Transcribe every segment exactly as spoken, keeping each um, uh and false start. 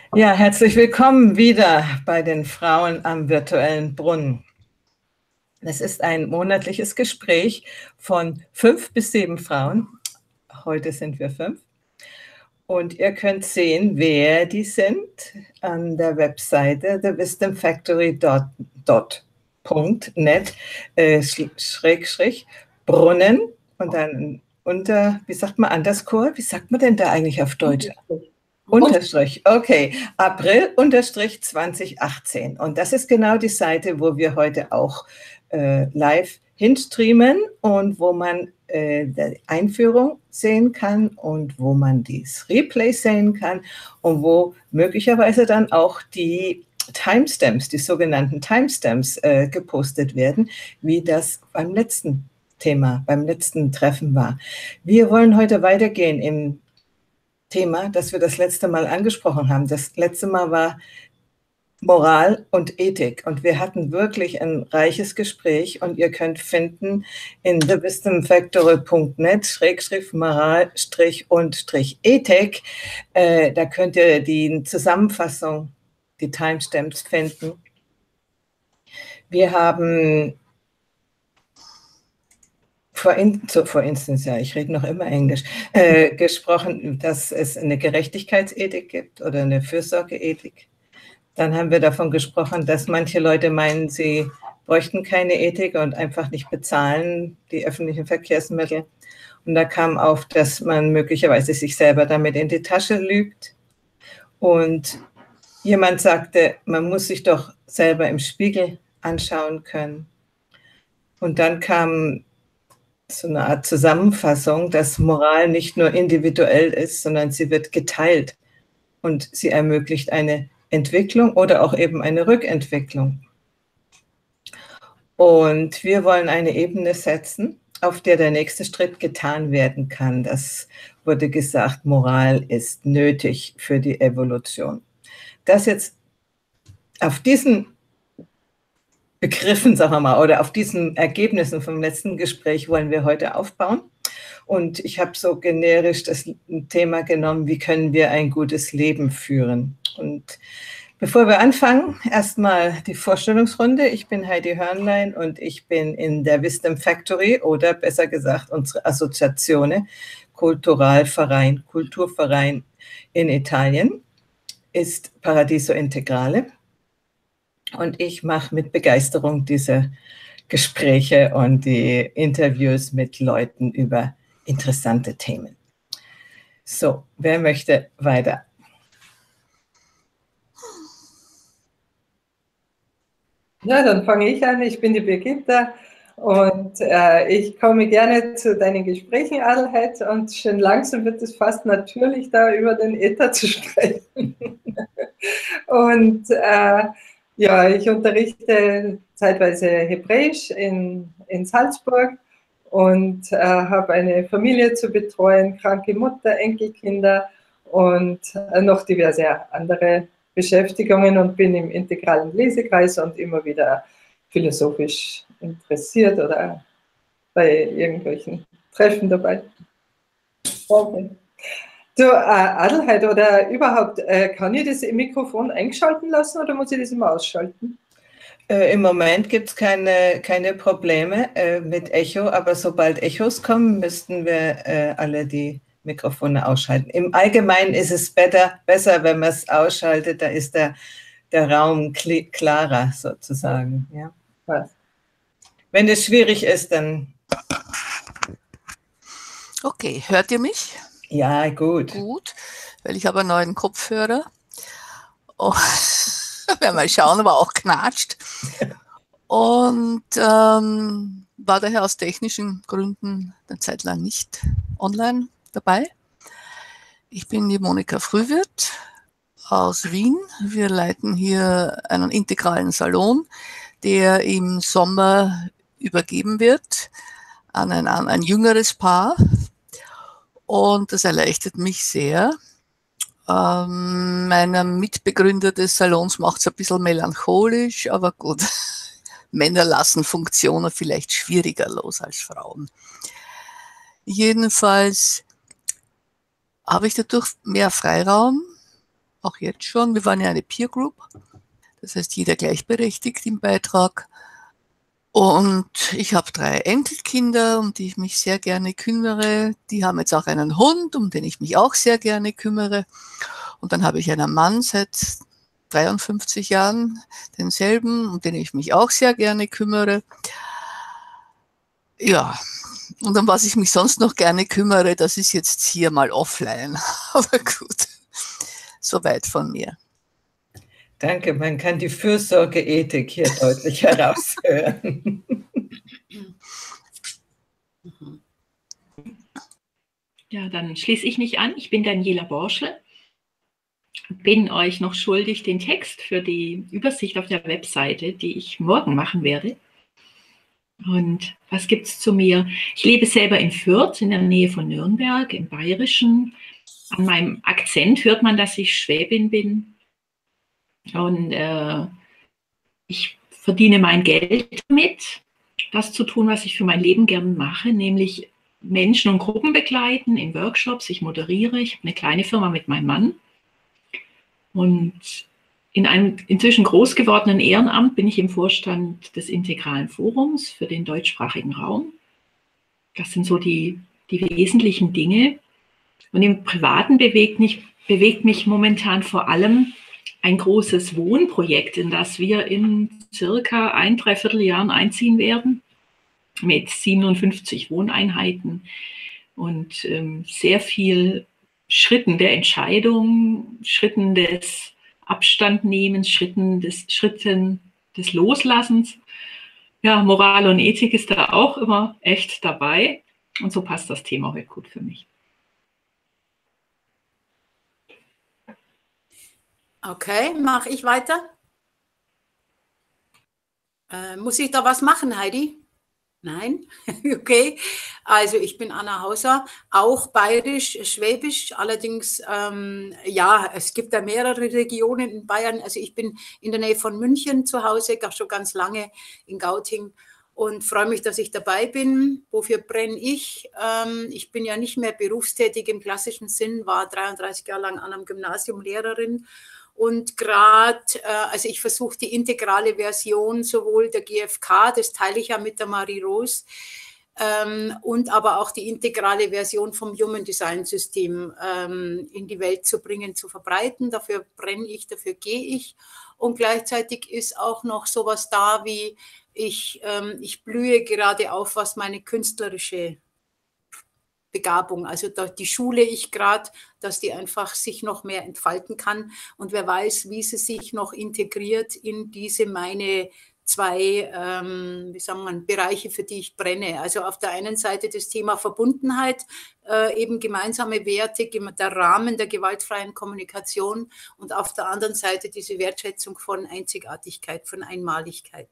Ja, herzlich willkommen wieder bei den Frauen am virtuellen Brunnen. Es ist ein monatliches Gespräch von fünf bis sieben Frauen. Heute sind wir fünf. Und ihr könnt sehen, wer die sind an der Webseite the wisdom factory dot net äh, Schrägstrich Brunnen und dann unter, wie sagt man, Underscore? Wie sagt man denn da eigentlich auf Deutsch? Unterstrich, okay, April Unterstrich zwanzig achtzehn. Und das ist genau die Seite, wo wir heute auch äh, live hinstreamen und wo man äh, die Einführung sehen kann und wo man das Replay sehen kann und wo möglicherweise dann auch die Timestamps, die sogenannten Timestamps äh, gepostet werden, wie das beim letzten Thema, beim letzten Treffen war. Wir wollen heute weitergehen im Thema, das wir das letzte Mal angesprochen haben. Das letzte Mal war Moral und Ethik und wir hatten wirklich ein reiches Gespräch und ihr könnt finden in the wisdom factory dot net Schrägstrich Moral und Strich Ethik, äh, da könnt ihr die Zusammenfassung, die Timestamps finden. Wir haben vor, in, so, vor Instance, ja, ich rede noch immer Englisch, äh, gesprochen, dass es eine Gerechtigkeitsethik gibt oder eine Fürsorgeethik. Dann haben wir davon gesprochen, dass manche Leute meinen, sie bräuchten keine Ethik und einfach nicht bezahlen, die öffentlichen Verkehrsmittel. Und da kam auf, dass man möglicherweise sich selber damit in die Tasche lügt. Und jemand sagte, man muss sich doch selber im Spiegel anschauen können. Und dann kam so eine Art Zusammenfassung, dass Moral nicht nur individuell ist, sondern sie wird geteilt und sie ermöglicht eine Entwicklung oder auch eben eine Rückentwicklung. Und wir wollen eine Ebene setzen, auf der der nächste Schritt getan werden kann. Das wurde gesagt, Moral ist nötig für die Evolution. Das jetzt auf diesen Begriffen, sagen wir mal, oder auf diesen Ergebnissen vom letzten Gespräch wollen wir heute aufbauen. Und ich habe so generisch das Thema genommen, wie können wir ein gutes Leben führen. Und bevor wir anfangen, erstmal die Vorstellungsrunde. Ich bin Heidi Hörnlein und ich bin in der Wisdom Factory oder besser gesagt unsere Assoziazione Kulturalverein, Kulturverein in Italien ist Paradiso Integrale. Und ich mache mit Begeisterung diese Gespräche und die Interviews mit Leuten über interessante Themen. So, wer möchte weiter? Ja, dann fange ich an. Ich bin die Birgitta und äh, ich komme gerne zu deinen Gesprächen, Adelheid, und schon langsam wird es fast natürlich, da über den Äther zu sprechen. Und äh, ja, ich unterrichte zeitweise Hebräisch in, in Salzburg und äh, habe eine Familie zu betreuen, kranke Mutter, Enkelkinder und äh, noch diverse andere Beschäftigungen und bin im integralen Lesekreis und immer wieder philosophisch interessiert oder bei irgendwelchen Treffen dabei. Okay. Du, äh, Adelheid, oder überhaupt, äh, kann ich das Mikrofon eingeschalten lassen oder muss ich das immer ausschalten? Äh, Im Moment gibt es keine, keine Probleme äh, mit Echo, aber sobald Echos kommen, müssten wir äh, alle die Mikrofone ausschalten. Im Allgemeinen ist es better, besser, wenn man es ausschaltet, da ist der, der Raum klarer sozusagen. Ja. Was? Wenn es schwierig ist, dann... Okay, hört ihr mich? Ja, gut. Gut, weil ich habe einen neuen Kopfhörer. Oh, werden wir mal schauen, aber auch knatscht. Und ähm, war daher aus technischen Gründen eine Zeit lang nicht online dabei. Ich bin die Monika Frühwirth aus Wien. Wir leiten hier einen integralen Salon, der im Sommer übergeben wird an ein, an ein jüngeres Paar. Und das erleichtert mich sehr. Ähm, meiner Mitbegründer des Salons macht es ein bisschen melancholisch, aber gut. Männer lassen Funktionen vielleicht schwieriger los als Frauen. Jedenfalls habe ich dadurch mehr Freiraum, auch jetzt schon. Wir waren ja eine Peer Group, das heißt jeder gleichberechtigt im Beitrag. Und ich habe drei Enkelkinder, um die ich mich sehr gerne kümmere. Die haben jetzt auch einen Hund, um den ich mich auch sehr gerne kümmere. Und dann habe ich einen Mann seit dreiundfünfzig Jahren, denselben, um den ich mich auch sehr gerne kümmere. Ja, und um was ich mich sonst noch gerne kümmere, das ist jetzt hier mal offline. Aber gut, soweit von mir. Danke, man kann die Fürsorgeethik hier deutlich heraushören. Ja, dann schließe ich mich an. Ich bin Daniela Borschel, bin euch noch schuldig den Text für die Übersicht auf der Webseite, die ich morgen machen werde. Und was gibt es zu mir? Ich lebe selber in Fürth, in der Nähe von Nürnberg, im Bayerischen. An meinem Akzent hört man, dass ich Schwäbin bin. Und äh, ich verdiene mein Geld damit, das zu tun, was ich für mein Leben gerne mache, nämlich Menschen und Gruppen begleiten in Workshops. Ich moderiere, ich habe eine kleine Firma mit meinem Mann. Und in einem inzwischen groß gewordenen Ehrenamt bin ich im Vorstand des Integralen Forums für den deutschsprachigen Raum. Das sind so die, die wesentlichen Dinge. Und im Privaten bewegt mich, bewegt mich momentan vor allem ein großes Wohnprojekt, in das wir in circa ein, dreiviertel Jahren einziehen werden, mit siebenundfünfzig Wohneinheiten und ähm, sehr viel Schritten der Entscheidung, Schritten des Abstandnehmens, Schritten des, Schritten des Loslassens. Ja, Moral und Ethik ist da auch immer echt dabei. Und so passt das Thema heute gut für mich. Okay, mache ich weiter? Äh, muss ich da was machen, Heidi? Nein? Okay. Also ich bin Anna Hauser, auch bayerisch, schwäbisch. Allerdings, ähm, ja, es gibt da mehrere Regionen in Bayern. Also ich bin in der Nähe von München zu Hause, schon ganz lange in Gauting und freue mich, dass ich dabei bin. Wofür brenne ich? Ähm, ich bin ja nicht mehr berufstätig im klassischen Sinn, war dreiunddreißig Jahre lang an einem Gymnasium Lehrerin. Und gerade, äh, also ich versuche die integrale Version sowohl der G F K, das teile ich ja mit der Marie-Rose, ähm, und aber auch die integrale Version vom Human Design System ähm, in die Welt zu bringen, zu verbreiten. Dafür brenne ich, dafür gehe ich. Und gleichzeitig ist auch noch sowas da wie, ich, ähm, ich blühe gerade auf, was meine künstlerische Begabung, also die schule ich gerade, dass die einfach sich noch mehr entfalten kann und wer weiß, wie sie sich noch integriert in diese meine zwei, ähm, wie sagen wir, Bereiche, für die ich brenne. Also auf der einen Seite das Thema Verbundenheit, äh, eben gemeinsame Werte, der Rahmen der gewaltfreien Kommunikation und auf der anderen Seite diese Wertschätzung von Einzigartigkeit, von Einmaligkeit.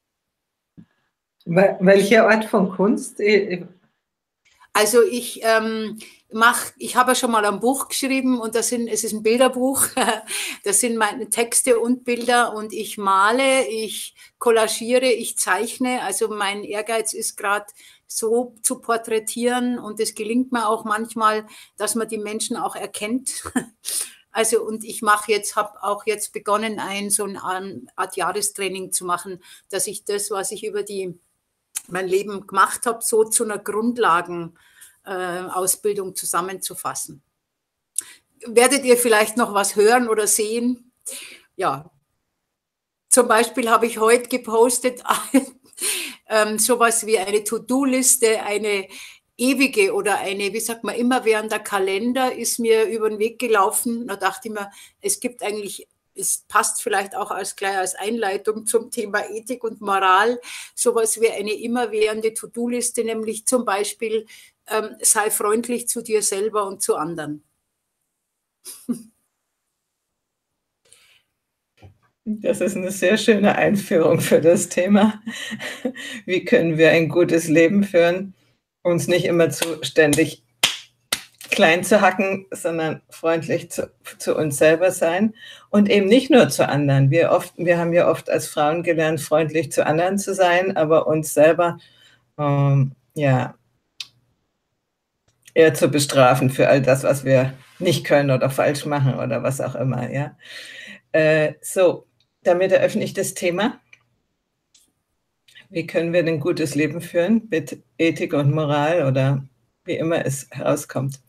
Welche Art von Kunst? Also ich ähm, mache, ich habe ja schon mal ein Buch geschrieben und das sind, es ist ein Bilderbuch, das sind meine Texte und Bilder und ich male, ich collagiere, ich zeichne, also mein Ehrgeiz ist gerade so zu porträtieren und es gelingt mir auch manchmal, dass man die Menschen auch erkennt. Also und ich mache jetzt, habe auch jetzt begonnen, ein so eine Art Jahrestraining zu machen, dass ich das, was ich über die mein Leben gemacht habe, so zu einer Grundlagenausbildung äh, zusammenzufassen. Werdet ihr vielleicht noch was hören oder sehen? Ja, zum Beispiel habe ich heute gepostet, ähm, sowas wie eine To-Do-Liste, eine ewige oder eine, wie sagt man, immerwährender Kalender ist mir über den Weg gelaufen. Da dachte ich mir, es gibt eigentlich, es passt vielleicht auch als gleich als Einleitung zum Thema Ethik und Moral, sowas wie eine immerwährende To-Do-Liste, nämlich zum Beispiel, ähm, sei freundlich zu dir selber und zu anderen. Das ist eine sehr schöne Einführung für das Thema. Wie können wir ein gutes Leben führen, uns nicht immer zu ständig klein zu hacken, sondern freundlich zu, zu uns selber sein und eben nicht nur zu anderen. Wir, oft, wir haben ja oft als Frauen gelernt, freundlich zu anderen zu sein, aber uns selber ähm, ja, eher zu bestrafen für all das, was wir nicht können oder falsch machen oder was auch immer. Ja? Äh, so, damit eröffne ich das Thema. Wie können wir ein gutes Leben führen mit Ethik und Moral oder wie immer es herauskommt?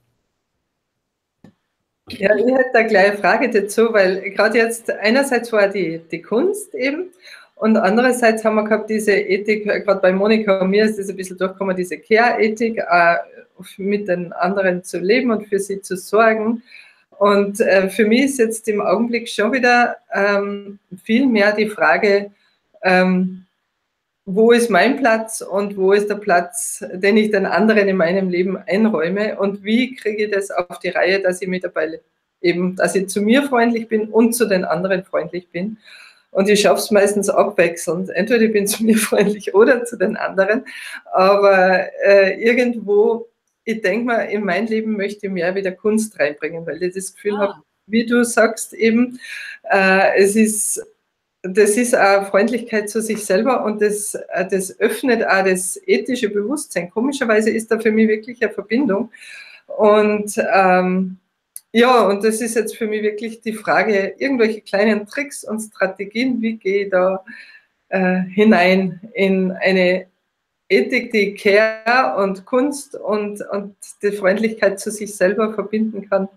Ja, ich hätte da gleich eine Frage dazu, weil gerade jetzt einerseits war die, die Kunst eben und andererseits haben wir gehabt diese Ethik, gerade bei Monika und mir ist das ein bisschen durchgekommen, diese Care-Ethik, äh, mit den anderen zu leben und für sie zu sorgen. Und äh, für mich ist jetzt im Augenblick schon wieder ähm, viel mehr die Frage, ähm, wo ist mein Platz und wo ist der Platz, den ich den anderen in meinem Leben einräume und wie kriege ich das auf die Reihe, dass ich mit dabei eben, dass ich zu mir freundlich bin und zu den anderen freundlich bin. Und ich schaffe es meistens abwechselnd. Entweder ich bin zu mir freundlich oder zu den anderen. Aber äh, irgendwo, ich denke mal, in mein Leben möchte ich mehr wieder Kunst reinbringen, weil ich das Gefühl ah. habe, wie du sagst eben, äh, es ist Das ist auch Freundlichkeit zu sich selber und das, das öffnet auch das ethische Bewusstsein. Komischerweise ist da für mich wirklich eine Verbindung. Und ähm, ja, und das ist jetzt für mich wirklich die Frage, irgendwelche kleinen Tricks und Strategien, wie gehe ich da äh, hinein in eine Ethik, die Care und Kunst und, und die Freundlichkeit zu sich selber verbinden kann.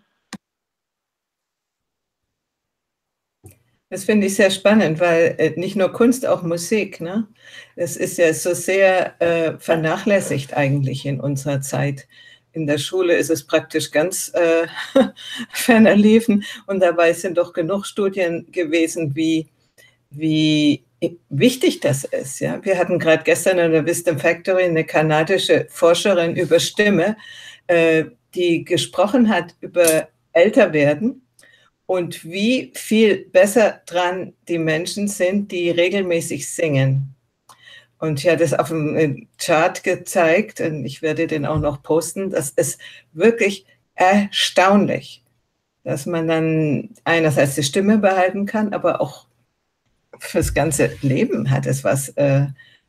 Das finde ich sehr spannend, weil äh, nicht nur Kunst, auch Musik, ne? Das ist ja so sehr äh, vernachlässigt eigentlich in unserer Zeit. In der Schule ist es praktisch ganz äh, ferner liefen und dabei sind doch genug Studien gewesen, wie, wie wichtig das ist. Ja? Wir hatten gerade gestern in der Wisdom Factory eine kanadische Forscherin über Stimme, äh, die gesprochen hat über Älterwerden. Und wie viel besser dran die Menschen sind, die regelmäßig singen. Und ich hatte das auf dem Chart gezeigt und ich werde den auch noch posten. Das ist wirklich erstaunlich, dass man dann einerseits die Stimme behalten kann, aber auch fürs ganze Leben hat es was äh,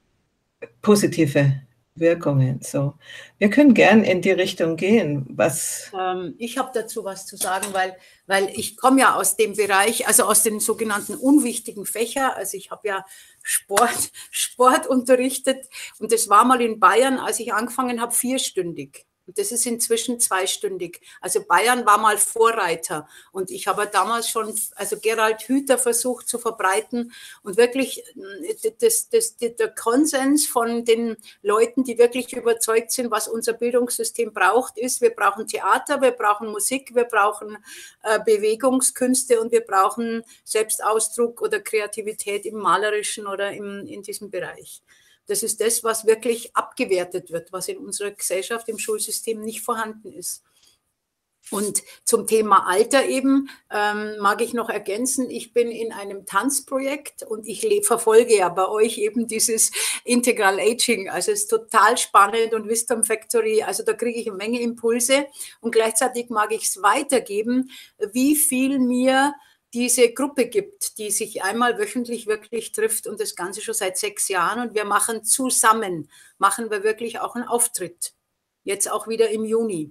positive Wirkungen. So, wir können gern in die Richtung gehen. Was? Ähm, ich habe dazu was zu sagen, weil, weil ich komme ja aus dem Bereich, also aus den sogenannten unwichtigen Fächern. Also ich habe ja Sport, Sport unterrichtet und das war mal in Bayern, als ich angefangen habe, vierstündig. Und das ist inzwischen zweistündig. Also Bayern war mal Vorreiter. Und ich habe damals schon, also Gerald Hüther versucht zu verbreiten. Und wirklich das, das, das, der Konsens von den Leuten, die wirklich überzeugt sind, was unser Bildungssystem braucht, ist, wir brauchen Theater, wir brauchen Musik, wir brauchen äh, Bewegungskünste und wir brauchen Selbstausdruck oder Kreativität im Malerischen oder im, in diesem Bereich. Das ist das, was wirklich abgewertet wird, was in unserer Gesellschaft, im Schulsystem nicht vorhanden ist. Und zum Thema Alter eben ähm, mag ich noch ergänzen, ich bin in einem Tanzprojekt und ich verfolge ja bei euch eben dieses Integral Aging. Also es ist total spannend und Wisdom Factory, also da kriege ich eine Menge Impulse und gleichzeitig mag ich es weitergeben, wie viel mir diese Gruppe gibt, die sich einmal wöchentlich wirklich trifft und das Ganze schon seit sechs Jahren. Und wir machen zusammen, machen wir wirklich auch einen Auftritt. Jetzt auch wieder im Juni.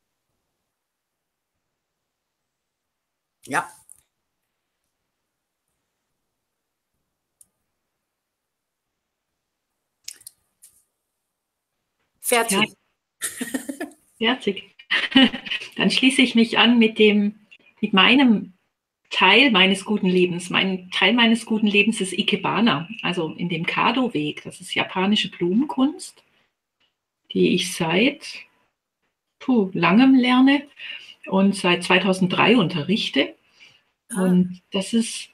Ja. Fertig. Ja. Fertig. Dann schließe ich mich an mit dem, mit meinem Teil meines guten Lebens. Mein Teil meines guten Lebens ist Ikebana, also in dem Kado-Weg. Das ist japanische Blumenkunst, die ich seit puh, langem lerne und seit zweitausenddrei unterrichte. Ah. Und das ist,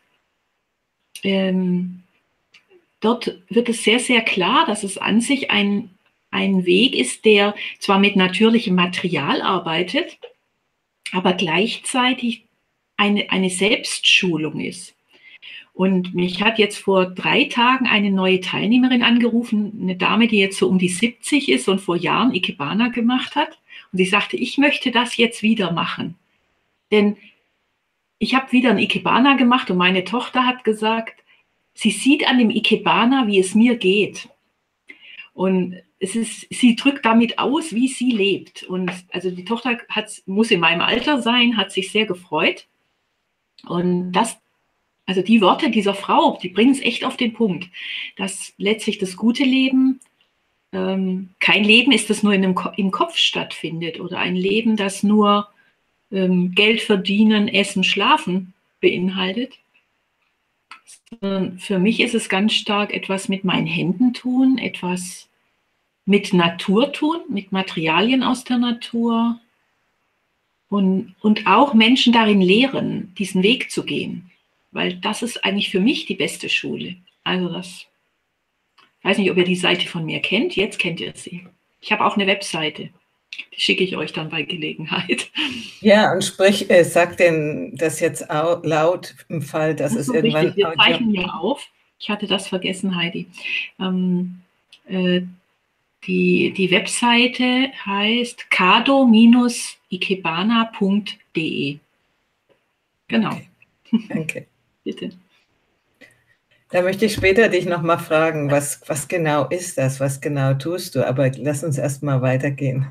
ähm, dort wird es sehr, sehr klar, dass es an sich ein, ein Weg ist, der zwar mit natürlichem Material arbeitet, aber gleichzeitig Eine, eine Selbstschulung ist. Und mich hat jetzt vor drei Tagen eine neue Teilnehmerin angerufen, eine Dame, die jetzt so um die siebzig ist und vor Jahren Ikebana gemacht hat. Und sie sagte, ich möchte das jetzt wieder machen. Denn ich habe wieder ein Ikebana gemacht und meine Tochter hat gesagt, sie sieht an dem Ikebana, wie es mir geht. Und es ist, sie drückt damit aus, wie sie lebt. Und also die Tochter hat, muss in meinem Alter sein, hat sich sehr gefreut. Und das, also die Worte dieser Frau, die bringen es echt auf den Punkt, dass letztlich das gute Leben ähm, kein Leben ist, das nur in einem Ko- im Kopf stattfindet oder ein Leben, das nur ähm, Geld verdienen, essen, schlafen beinhaltet. Sondern für mich ist es ganz stark etwas mit meinen Händen tun, etwas mit Natur tun, mit Materialien aus der Natur und, und auch Menschen darin lehren, diesen Weg zu gehen. Weil das ist eigentlich für mich die beste Schule. Also das, ich weiß nicht, ob ihr die Seite von mir kennt, jetzt kennt ihr sie. Ich habe auch eine Webseite, die schicke ich euch dann bei Gelegenheit. Ja, und sprich, äh, sag denn das jetzt au laut im Fall, dass Das es ist so irgendwann... wichtig. Wir Audio- zeichnen ja auf. Ich hatte das vergessen, Heidi. Ähm, äh, die, die Webseite heißt kado ikebana punkt de. Genau. Okay, danke. Bitte. Da möchte ich später dich nochmal fragen, was, was genau ist das, was genau tust du, aber lass uns erstmal weitergehen.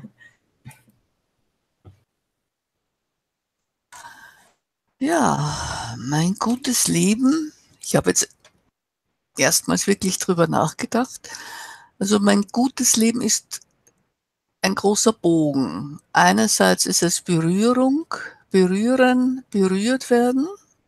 Ja, mein gutes Leben. Ich habe jetzt erstmals wirklich drüber nachgedacht. Also mein gutes Leben ist ein großer Bogen. Einerseits ist es Berührung, berühren, berührt werden,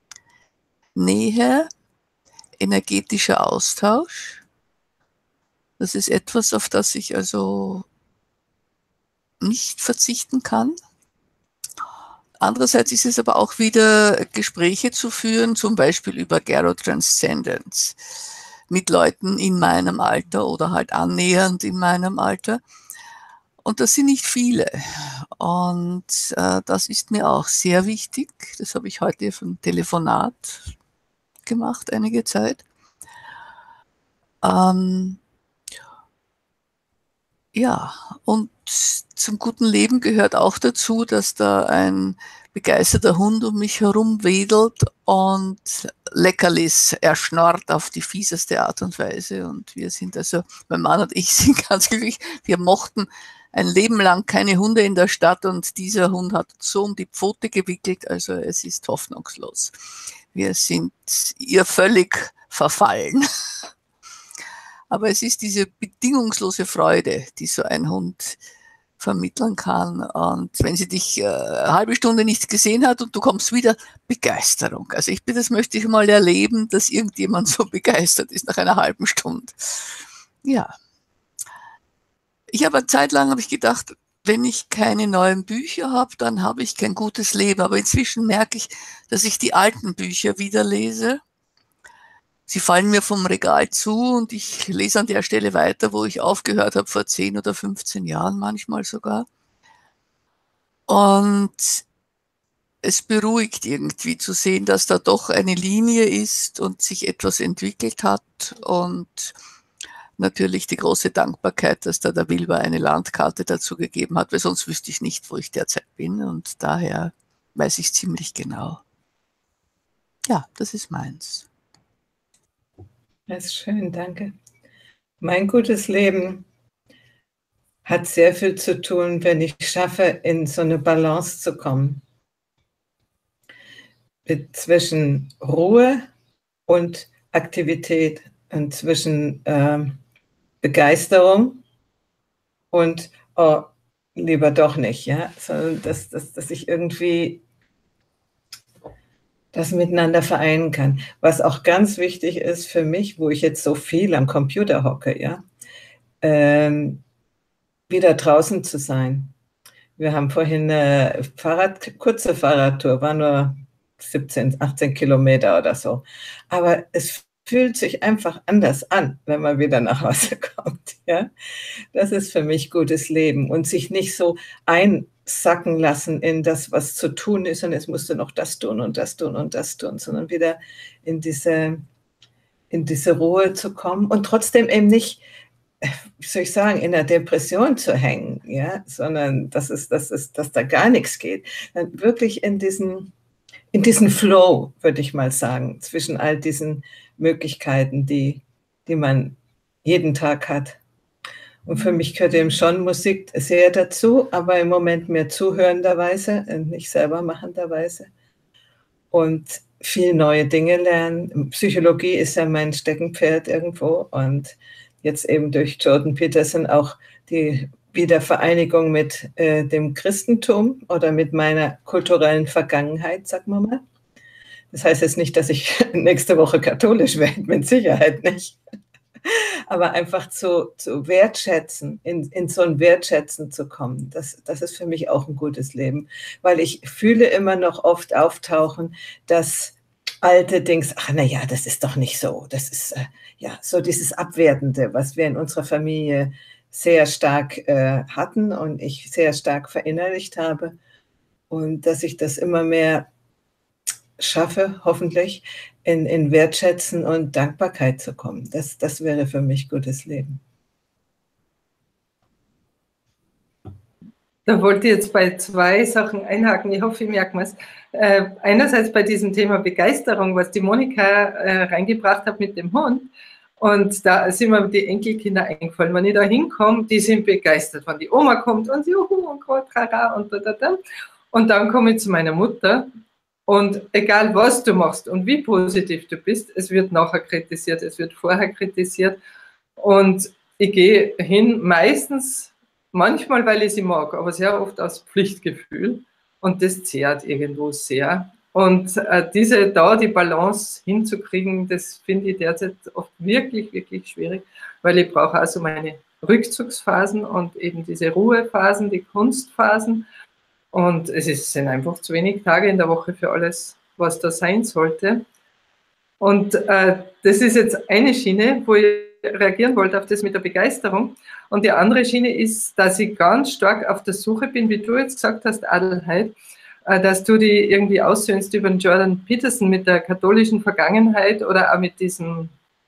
Nähe, energetischer Austausch. Das ist etwas, auf das ich also nicht verzichten kann. Andererseits ist es aber auch wieder Gespräche zu führen, zum Beispiel über Gerotranscendence mit Leuten in meinem Alter oder halt annähernd in meinem Alter. Und das sind nicht viele. Und äh, das ist mir auch sehr wichtig. Das habe ich heute vom Telefonat gemacht, einige Zeit. Ähm, ja, und zum guten Leben gehört auch dazu, dass da ein begeisterter Hund um mich herum wedelt und Leckerlis erschnorrt auf die fieseste Art und Weise. Und wir sind also, mein Mann und ich sind ganz glücklich. Wir mochten ein Leben lang keine Hunde in der Stadt und dieser Hund hat uns so um die Pfote gewickelt, also es ist hoffnungslos. Wir sind ihr völlig verfallen. Aber es ist diese bedingungslose Freude, die so ein Hund vermitteln kann. Und wenn sie dich äh, eine halbe Stunde nicht gesehen hat und du kommst wieder, Begeisterung. Also ich bitte, das möchte ich mal erleben, dass irgendjemand so begeistert ist nach einer halben Stunde. Ja. Ich habe eine Zeit lang habe ich gedacht, wenn ich keine neuen Bücher habe, dann habe ich kein gutes Leben. Aber inzwischen merke ich, dass ich die alten Bücher wieder lese. Sie fallen mir vom Regal zu und ich lese an der Stelle weiter, wo ich aufgehört habe vor zehn oder fünfzehn Jahren manchmal sogar. Und es beruhigt irgendwie zu sehen, dass da doch eine Linie ist und sich etwas entwickelt hat. Und natürlich die große Dankbarkeit, dass da der Wilber eine Landkarte dazu gegeben hat, weil sonst wüsste ich nicht, wo ich derzeit bin. Und daher weiß ich ziemlich genau. Ja, das ist meins. Das ist schön, danke. Mein gutes Leben hat sehr viel zu tun, wenn ich schaffe, in so eine Balance zu kommen. Zwischen Ruhe und Aktivität und zwischen äh, Begeisterung und oh, lieber doch nicht, ja, sondern dass, dass, dass ich irgendwie das miteinander vereinen kann. Was auch ganz wichtig ist für mich, wo ich jetzt so viel am Computer hocke, ja, ähm, wieder draußen zu sein. Wir haben vorhin eine Fahrrad, kurze Fahrradtour, war nur siebzehn, achtzehn Kilometer oder so. Aber es fühlt sich einfach anders an, wenn man wieder nach Hause kommt. Ja? Das ist für mich gutes Leben und sich nicht so einsacken lassen in das, was zu tun ist und jetzt musst du noch das tun und das tun und das tun, sondern wieder in diese, in diese Ruhe zu kommen und trotzdem eben nicht, wie soll ich sagen, in der Depression zu hängen, ja, sondern dass, es, dass, es, dass da gar nichts geht. Dann wirklich in diesen, in diesen Flow, würde ich mal sagen, zwischen all diesen Möglichkeiten, die, die man jeden Tag hat. Und für mich gehört eben schon Musik sehr dazu, aber im Moment mehr zuhörenderweise und nicht selber machenderweise. Und viel neue Dinge lernen. Psychologie ist ja mein Steckenpferd irgendwo und jetzt eben durch Jordan Peterson auch die Wiedervereinigung mit äh, dem Christentum oder mit meiner kulturellen Vergangenheit, sagen wir mal. Das heißt jetzt nicht, dass ich nächste Woche katholisch werde, mit Sicherheit nicht. Aber einfach zu, zu wertschätzen, in, in so ein Wertschätzen zu kommen, das, das ist für mich auch ein gutes Leben. Weil ich fühle immer noch oft auftauchen, dass alte Dings, ach na ja, das ist doch nicht so. Das ist äh, ja so dieses Abwertende, was wir in unserer Familie sehr stark äh, hatten und ich sehr stark verinnerlicht habe. Und dass ich das immer mehr schaffe, hoffentlich, in, in Wertschätzen und Dankbarkeit zu kommen. Das, das wäre für mich gutes Leben. Da wollte ich jetzt bei zwei Sachen einhaken. Ich hoffe, ich merke es. Äh, einerseits bei diesem Thema Begeisterung, was die Monika äh, reingebracht hat mit dem Hund. Und da sind mir die Enkelkinder eingefallen. Wenn ich da hinkomme, die sind begeistert, wenn die Oma kommt und juhu und trara und da, da, da. Und dann komme ich zu meiner Mutter. Und egal, was du machst und wie positiv du bist, es wird nachher kritisiert, es wird vorher kritisiert. Und ich gehe hin, meistens, manchmal, weil ich sie mag, aber sehr oft aus Pflichtgefühl. Und das zehrt irgendwo sehr. Und äh, diese, da die Balance hinzukriegen, das finde ich derzeit oft wirklich, wirklich schwierig, weil ich brauche also meine Rückzugsphasen und eben diese Ruhephasen, die Kunstphasen. Und es ist, sind einfach zu wenig Tage in der Woche für alles, was da sein sollte. Und äh, das ist jetzt eine Schiene, wo ich reagieren wollte auf das mit der Begeisterung. Und die andere Schiene ist, dass ich ganz stark auf der Suche bin, wie du jetzt gesagt hast, Adelheid, äh, dass du die irgendwie aussöhnst über den Jordan Peterson mit der katholischen Vergangenheit oder auch mit diesem,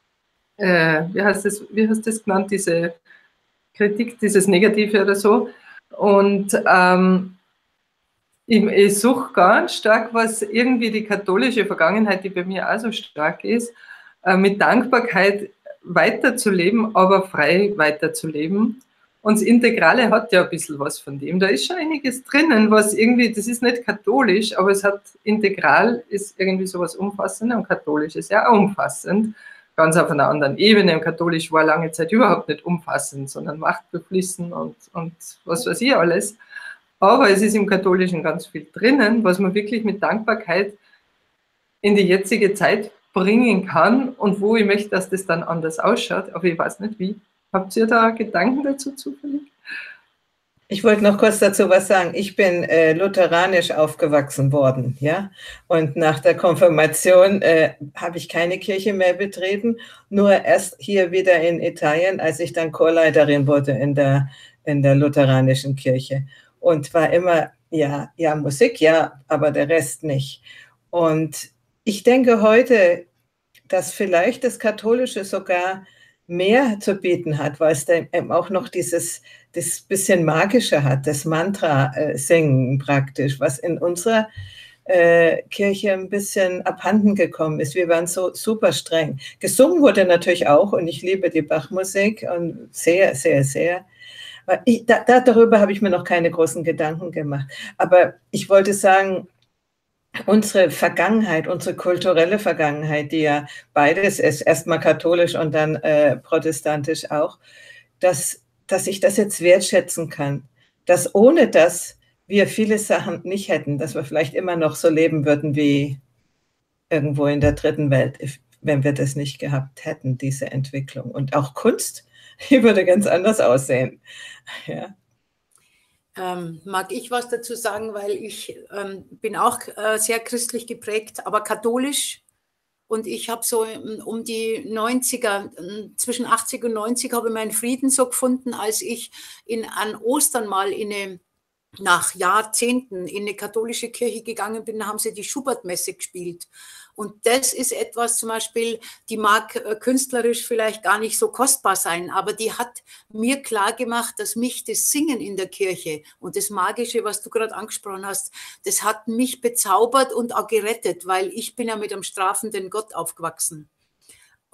äh, wie heißt das, wie hast du das genannt, diese Kritik, dieses Negative oder so. Und ähm, Ich, ich suche ganz stark, was irgendwie die katholische Vergangenheit, die bei mir auch so stark ist, äh, mit Dankbarkeit weiterzuleben, aber frei weiterzuleben. Und das Integrale hat ja ein bisschen was von dem. Da ist schon einiges drinnen, was irgendwie, das ist nicht katholisch, aber es hat, Integral ist irgendwie sowas Umfassendes und katholisch ist ja auch umfassend, ganz auf einer anderen Ebene. Und katholisch war lange Zeit überhaupt nicht umfassend, sondern machtbeflissen und, und was weiß ich alles. Aber es ist im Katholischen ganz viel drinnen, was man wirklich mit Dankbarkeit in die jetzige Zeit bringen kann und wo ich möchte, dass das dann anders ausschaut. Aber ich weiß nicht, wie. Habt ihr da Gedanken dazu zufällig? Ich wollte noch kurz dazu was sagen. Ich bin äh, lutheranisch aufgewachsen worden, ja. Und nach der Konfirmation äh, habe ich keine Kirche mehr betreten, nur erst hier wieder in Italien, als ich dann Chorleiterin wurde in der, in der lutheranischen Kirche. Und war immer, ja, ja, Musik, ja, aber der Rest nicht. Und ich denke heute, dass vielleicht das Katholische sogar mehr zu bieten hat, weil es dann eben auch noch dieses das bisschen Magische hat, das Mantra-Singen praktisch, was in unserer äh, Kirche ein bisschen abhanden gekommen ist. Wir waren so super streng. Gesungen wurde natürlich auch und ich liebe die Bachmusik und sehr, sehr, sehr. Ich, da, darüber habe ich mir noch keine großen Gedanken gemacht. Aber ich wollte sagen, unsere Vergangenheit, unsere kulturelle Vergangenheit, die ja beides ist, erstmal katholisch und dann äh, protestantisch auch, dass, dass ich das jetzt wertschätzen kann. Dass ohne das wir viele Sachen nicht hätten, dass wir vielleicht immer noch so leben würden wie irgendwo in der dritten Welt, wenn wir das nicht gehabt hätten, diese Entwicklung. Und auch Kunst, die würde ganz anders aussehen. Ja. Ähm, mag ich was dazu sagen, weil ich ähm, bin auch äh, sehr christlich geprägt, aber katholisch. Und ich habe so um die neunziger, zwischen achtzig und neunzig habe ich meinen Frieden so gefunden, als ich in, an Ostern mal in eine, nach Jahrzehnten in eine katholische Kirche gegangen bin, da haben sie die Schubert-Messe gespielt. Und das ist etwas zum Beispiel, die mag äh, künstlerisch vielleicht gar nicht so kostbar sein, aber die hat mir klar gemacht, dass mich das Singen in der Kirche und das Magische, was du gerade angesprochen hast, das hat mich bezaubert und auch gerettet, weil ich bin ja mit einem strafenden Gott aufgewachsen.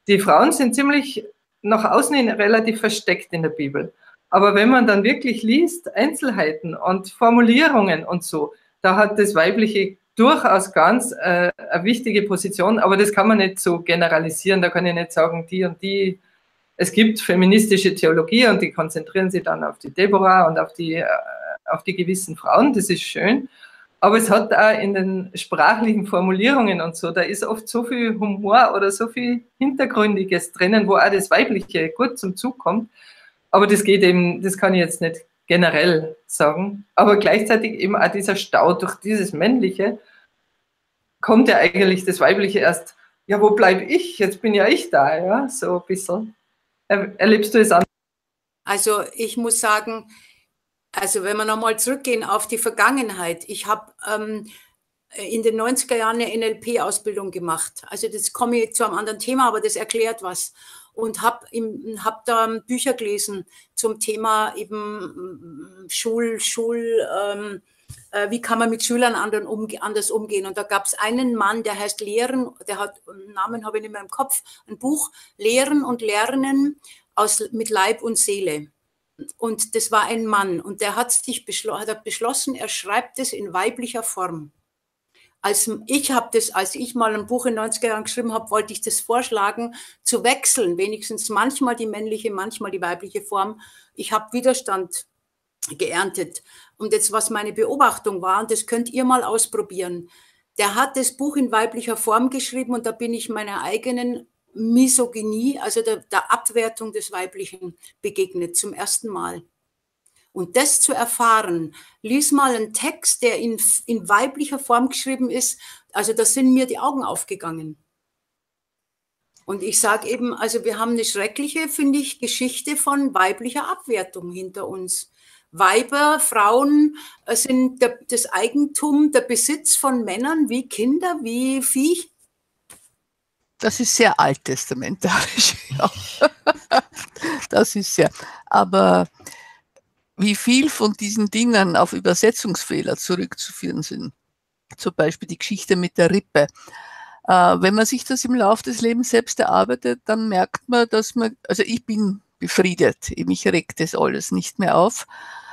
die Frauen sind ziemlich nach außen hin relativ versteckt in der Bibel. Aber wenn man dann wirklich liest, Einzelheiten und Formulierungen und so, da hat das Weibliche durchaus ganz äh, eine wichtige Position, aber das kann man nicht so generalisieren, da kann ich nicht sagen, die und die. Es gibt feministische Theologie und die konzentrieren sich dann auf die Deborah und auf die, äh, auf die gewissen Frauen, das ist schön. Aber es hat auch in den sprachlichen Formulierungen und so, da ist oft so viel Humor oder so viel Hintergründiges drinnen, wo auch das Weibliche gut zum Zug kommt. Aber das geht eben, das kann ich jetzt nicht generell sagen. Aber gleichzeitig eben auch dieser Stau durch dieses Männliche, kommt ja eigentlich das Weibliche erst, ja, wo bleibe ich? Jetzt bin ja ich da, ja, so ein bisschen. Erlebst du es an? Also ich muss sagen, also wenn wir nochmal zurückgehen auf die Vergangenheit, ich habe ähm, in den neunziger Jahren eine N L P-Ausbildung gemacht. Also das komme ich zu einem anderen Thema, aber das erklärt was. Und habe hab da Bücher gelesen zum Thema eben Schul, Schul ähm, äh, wie kann man mit Schülern anderen umge anders umgehen. Und da gab es einen Mann, der heißt Lehren, der hat, einen Namen habe ich nicht mehr im Kopf, ein Buch, Lehren und Lernen aus, mit Leib und Seele. Und das war ein Mann und der hat sich beschl hat beschlossen, er schreibt es in weiblicher Form. Als ich habe das, als ich mal ein Buch in den neunziger Jahren geschrieben habe, wollte ich das vorschlagen, zu wechseln, wenigstens manchmal die männliche, manchmal die weibliche Form. Ich habe Widerstand geerntet. Und jetzt, was meine Beobachtung war, und das könnt ihr mal ausprobieren, der hat das Buch in weiblicher Form geschrieben und da bin ich meiner eigenen Misogynie, also der, der Abwertung des Weiblichen begegnet zum ersten Mal. Und das zu erfahren, lies mal einen Text, der in, in weiblicher Form geschrieben ist, also da sind mir die Augen aufgegangen. Und ich sage eben, also wir haben eine schreckliche, finde ich, Geschichte von weiblicher Abwertung hinter uns. Weiber, Frauen sind der, das Eigentum, der Besitz von Männern wie Kinder, wie Viech. Das ist sehr alttestamentarisch. Ja. Das ist sehr. Aber wie viel von diesen Dingen auf Übersetzungsfehler zurückzuführen sind, zum Beispiel die Geschichte mit der Rippe. Äh, wenn man sich das im Laufe des Lebens selbst erarbeitet, dann merkt man, dass man, also ich bin befriedet, mich regt das alles nicht mehr auf.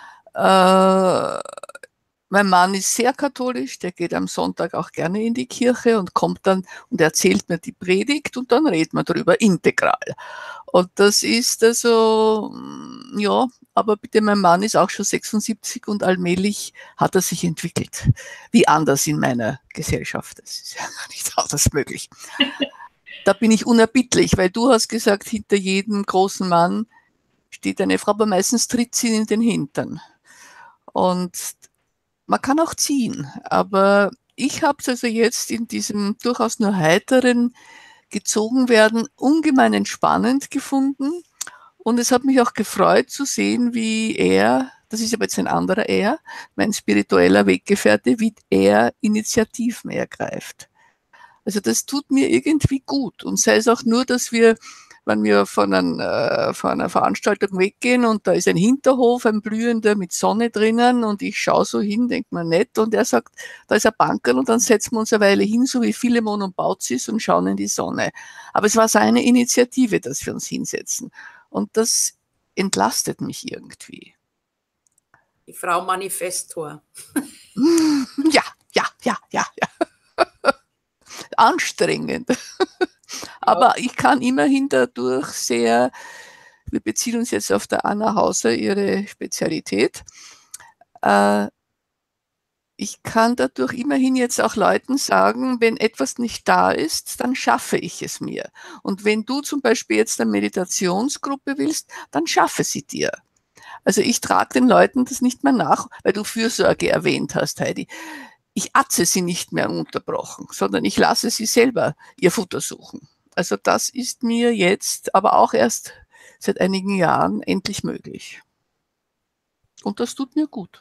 Äh, Mein Mann ist sehr katholisch, der geht am Sonntag auch gerne in die Kirche und kommt dann und erzählt mir die Predigt und dann redet man darüber integral. Und das ist also, ja, aber bitte, mein Mann ist auch schon sechsundsiebzig und allmählich hat er sich entwickelt. Wie anders in meiner Gesellschaft. Das ist ja nicht anders möglich. Da bin ich unerbittlich, weil du hast gesagt, hinter jedem großen Mann steht eine Frau, aber meistens tritt sie in den Hintern. Und man kann auch ziehen, aber ich habe es also jetzt in diesem durchaus nur heiteren Gezogenwerden ungemein entspannend gefunden und es hat mich auch gefreut zu sehen, wie er, das ist aber jetzt ein anderer er, mein spiritueller Weggefährte, wie er Initiativen ergreift. Also das tut mir irgendwie gut und sei es auch nur, dass wir, wenn wir von, ein, äh, von einer Veranstaltung weggehen und da ist ein Hinterhof, ein blühender mit Sonne drinnen und ich schaue so hin, denke mir nett und er sagt, da ist ein Bankerl und dann setzen wir uns eine Weile hin, so wie Philemon und Baucis und schauen in die Sonne. Aber es war seine Initiative, dass wir uns hinsetzen und das entlastet mich irgendwie. Die Frau Manifestor. Ja, ja, ja, ja, ja. Anstrengend. Aber ich kann immerhin dadurch sehr, wir beziehen uns jetzt auf der Anna Hauser, ihre Spezialität, äh, ich kann dadurch immerhin jetzt auch Leuten sagen, wenn etwas nicht da ist, dann schaffe ich es mir. Und wenn du zum Beispiel jetzt eine Meditationsgruppe willst, dann schaffe sie dir. Also ich trage den Leuten das nicht mehr nach, weil du Fürsorge erwähnt hast, Heidi. Ich atze sie nicht mehr unterbrochen, sondern ich lasse sie selber ihr Futter suchen. Also das ist mir jetzt, aber auch erst seit einigen Jahren endlich möglich. Und das tut mir gut.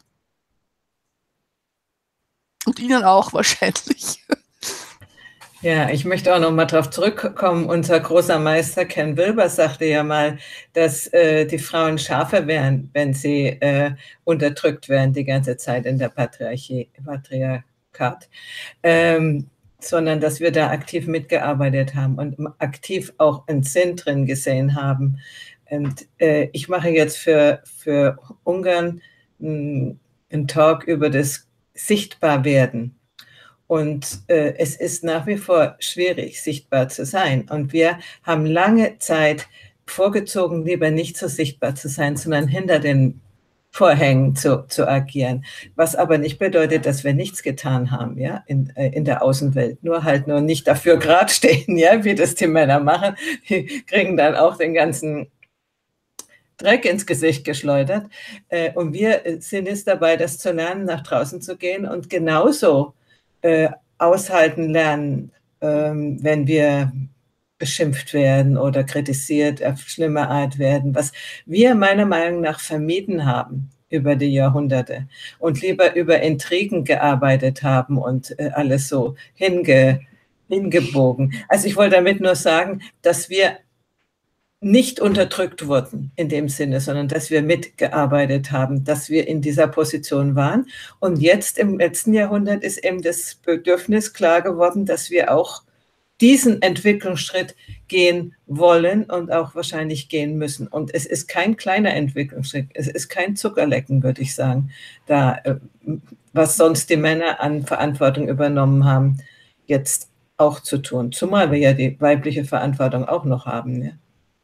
Und Ihnen auch wahrscheinlich. Ja, ich möchte auch noch mal darauf zurückkommen. Unser großer Meister Ken Wilber sagte ja mal, dass äh, die Frauen Schafe wären, wenn sie äh, unterdrückt werden die ganze Zeit in der Patriarchie, Patriarchat. Ähm, sondern dass wir da aktiv mitgearbeitet haben und aktiv auch einen Sinn drin gesehen haben. Und äh, ich mache jetzt für, für Ungarn einen Talk über das Sichtbarwerden. Und äh, es ist nach wie vor schwierig, sichtbar zu sein. Und wir haben lange Zeit vorgezogen, lieber nicht so sichtbar zu sein, sondern hinter den Vorhängen zu, zu agieren. Was aber nicht bedeutet, dass wir nichts getan haben, ja, in, in der Außenwelt. Nur halt nur nicht dafür gerade stehen, ja, wie das die Männer machen. Die kriegen dann auch den ganzen Dreck ins Gesicht geschleudert. Und wir sind jetzt dabei, das zu lernen, nach draußen zu gehen und genauso äh, aushalten lernen, ähm, wenn wir beschimpft werden oder kritisiert auf schlimme Art werden, was wir meiner Meinung nach vermieden haben über die Jahrhunderte und lieber über Intrigen gearbeitet haben und äh, alles so hinge, hingebogen. Also ich wollte damit nur sagen, dass wir nicht unterdrückt wurden in dem Sinne, sondern dass wir mitgearbeitet haben, dass wir in dieser Position waren. Und jetzt im letzten Jahrhundert ist eben das Bedürfnis klar geworden, dass wir auch diesen Entwicklungsschritt gehen wollen und auch wahrscheinlich gehen müssen. Und es ist kein kleiner Entwicklungsschritt, es ist kein Zuckerlecken, würde ich sagen, da, was sonst die Männer an Verantwortung übernommen haben, jetzt auch zu tun. Zumal wir ja die weibliche Verantwortung auch noch haben. Ja.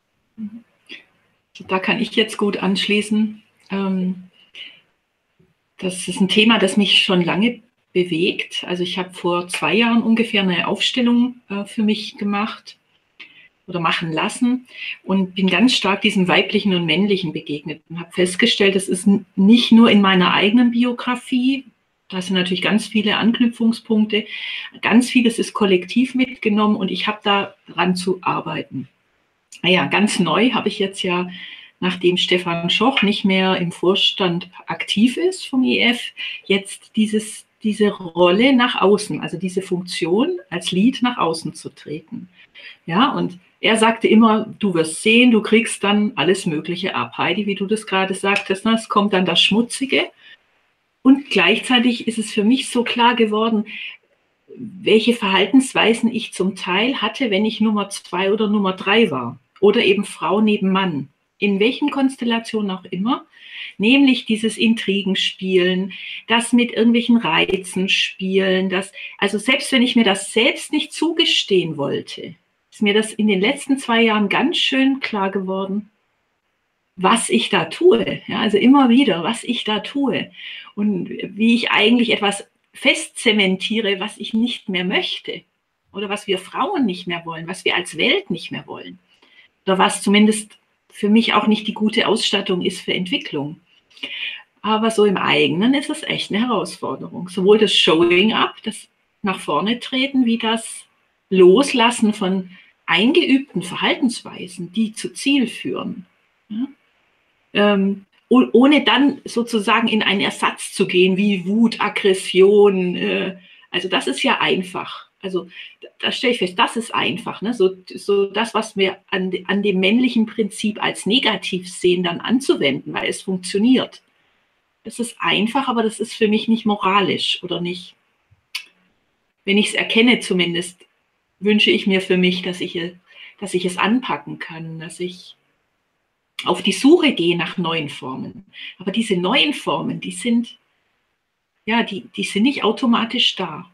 Da kann ich jetzt gut anschließen. Das ist ein Thema, das mich schon lange bewegt. Also ich habe vor zwei Jahren ungefähr eine Aufstellung für mich gemacht oder machen lassen und bin ganz stark diesem Weiblichen und Männlichen begegnet und habe festgestellt, das ist nicht nur in meiner eigenen Biografie, da sind natürlich ganz viele Anknüpfungspunkte, ganz vieles ist kollektiv mitgenommen und ich habe daran zu arbeiten. Naja, ganz neu habe ich jetzt ja, nachdem Stefan Schoch nicht mehr im Vorstand aktiv ist vom I E F, jetzt dieses, diese Rolle nach außen, also diese Funktion als Lead nach außen zu treten. Ja, und er sagte immer, du wirst sehen, du kriegst dann alles Mögliche ab. Heidi, wie du das gerade sagtest, ne, es kommt dann das Schmutzige. Und gleichzeitig ist es für mich so klar geworden, welche Verhaltensweisen ich zum Teil hatte, wenn ich Nummer zwei oder Nummer drei war. Oder eben Frau neben Mann, in welchen Konstellationen auch immer, nämlich dieses Intrigenspielen, das mit irgendwelchen Reizen spielen, das, also selbst wenn ich mir das selbst nicht zugestehen wollte, ist mir das in den letzten zwei Jahren ganz schön klar geworden, was ich da tue, ja, also immer wieder, was ich da tue und wie ich eigentlich etwas festzementiere, was ich nicht mehr möchte oder was wir Frauen nicht mehr wollen, was wir als Welt nicht mehr wollen. Oder was zumindest für mich auch nicht die gute Ausstattung ist für Entwicklung. Aber so im eigenen ist es echt eine Herausforderung. Sowohl das Showing up, das nach vorne treten, wie das Loslassen von eingeübten Verhaltensweisen, die zu Ziel führen. Ja? Ähm, ohne dann sozusagen in einen Ersatz zu gehen, wie Wut, Aggression. Äh, also das ist ja einfach. Also da stelle ich fest, das ist einfach, ne? so, so das, was wir an, an dem männlichen Prinzip als negativ sehen, dann anzuwenden, weil es funktioniert. Das ist einfach, aber das ist für mich nicht moralisch oder nicht. Wenn ich es erkenne zumindest, wünsche ich mir für mich, dass ich, dass ich es anpacken kann, dass ich auf die Suche gehe nach neuen Formen. Aber diese neuen Formen, die sind, ja, die, die sind nicht automatisch da.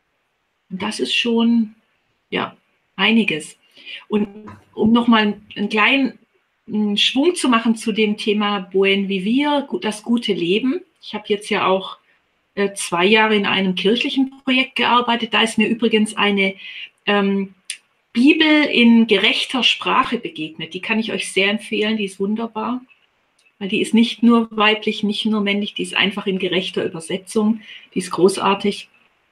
Und das ist schon, ja, einiges. Und um nochmal einen kleinen Schwung zu machen zu dem Thema Buen Vivir, das gute Leben. Ich habe jetzt ja auch äh, zwei Jahre in einem kirchlichen Projekt gearbeitet. Da ist mir übrigens eine ähm, Bibel in gerechter Sprache begegnet. Die kann ich euch sehr empfehlen, die ist wunderbar. Weil die ist nicht nur weiblich, nicht nur männlich, die ist einfach in gerechter Übersetzung. Die ist großartig.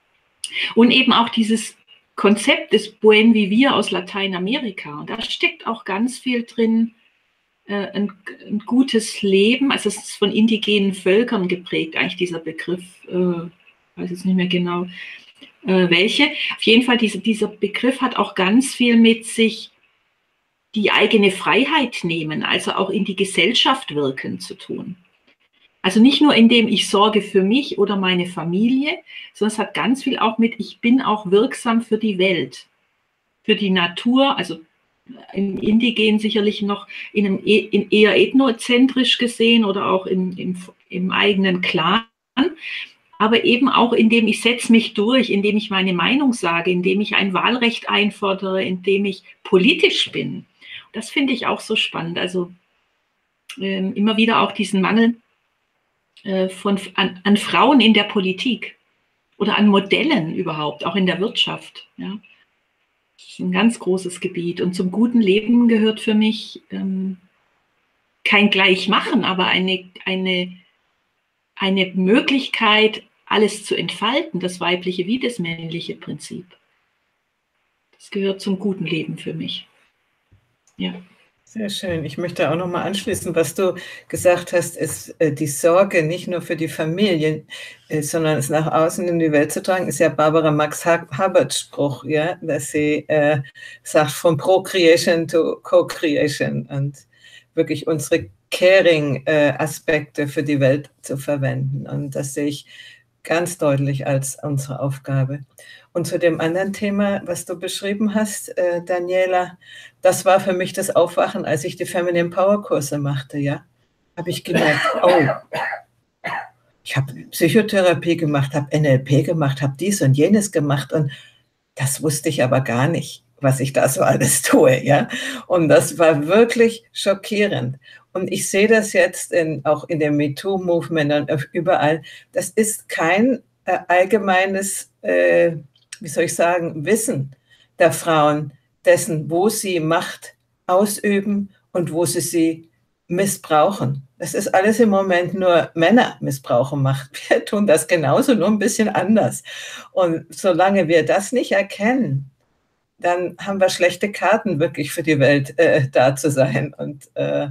Und eben auch dieses Konzept des Buen Vivir aus Lateinamerika. Und da steckt auch ganz viel drin, äh, ein, ein gutes Leben. Also es ist von indigenen Völkern geprägt, eigentlich dieser Begriff, äh, weiß jetzt nicht mehr genau, äh, welche. Auf jeden Fall, diese, dieser Begriff hat auch ganz viel mit sich die eigene Freiheit nehmen, also auch in die Gesellschaft wirken zu tun. Also nicht nur indem ich sorge für mich oder meine Familie, sondern es hat ganz viel auch mit, ich bin auch wirksam für die Welt, für die Natur, also im Indigenen sicherlich noch in einem in eher ethnozentrisch gesehen oder auch im, im, im eigenen Clan, aber eben auch indem ich setze mich durch, indem ich meine Meinung sage, indem ich ein Wahlrecht einfordere, indem ich politisch bin. Das finde ich auch so spannend. Also äh, immer wieder auch diesen Mangel äh, von, an, an Frauen in der Politik oder an Modellen überhaupt, auch in der Wirtschaft. Ja. Das ist ein ganz großes Gebiet. Und zum guten Leben gehört für mich ähm, kein Gleichmachen, aber eine, eine, eine Möglichkeit, alles zu entfalten, das weibliche wie das männliche Prinzip. Das gehört zum guten Leben für mich. Ja. Sehr schön. Ich möchte auch noch mal anschließen, was du gesagt hast, ist äh, die Sorge nicht nur für die Familie, äh, sondern es nach außen in die Welt zu tragen, ist ja Barbara Max Hubbard Spruch, ja, dass sie äh, sagt, from Procreation to Co-Creation und wirklich unsere Caring-Aspekte äh, für die Welt zu verwenden. Und das sehe ich ganz deutlich als unsere Aufgabe. Und zu dem anderen Thema, was du beschrieben hast, äh, Daniela, das war für mich das Aufwachen, als ich die Feminine Power Kurse machte, ja. Habe ich gemerkt, oh, ich habe Psychotherapie gemacht, habe N L P gemacht, habe dies und jenes gemacht und das wusste ich aber gar nicht, was ich da so alles tue, ja. Und das war wirklich schockierend. Und ich sehe das jetzt in, auch in dem MeToo-Movement und überall. Das ist kein äh, allgemeines, äh, wie soll ich sagen, Wissen der Frauen dessen, wo sie Macht ausüben und wo sie sie missbrauchen. Das ist alles im Moment nur Männer missbrauchen Macht. Wir tun das genauso, nur ein bisschen anders. Und solange wir das nicht erkennen, dann haben wir schlechte Karten, wirklich für die Welt äh, da zu sein und äh,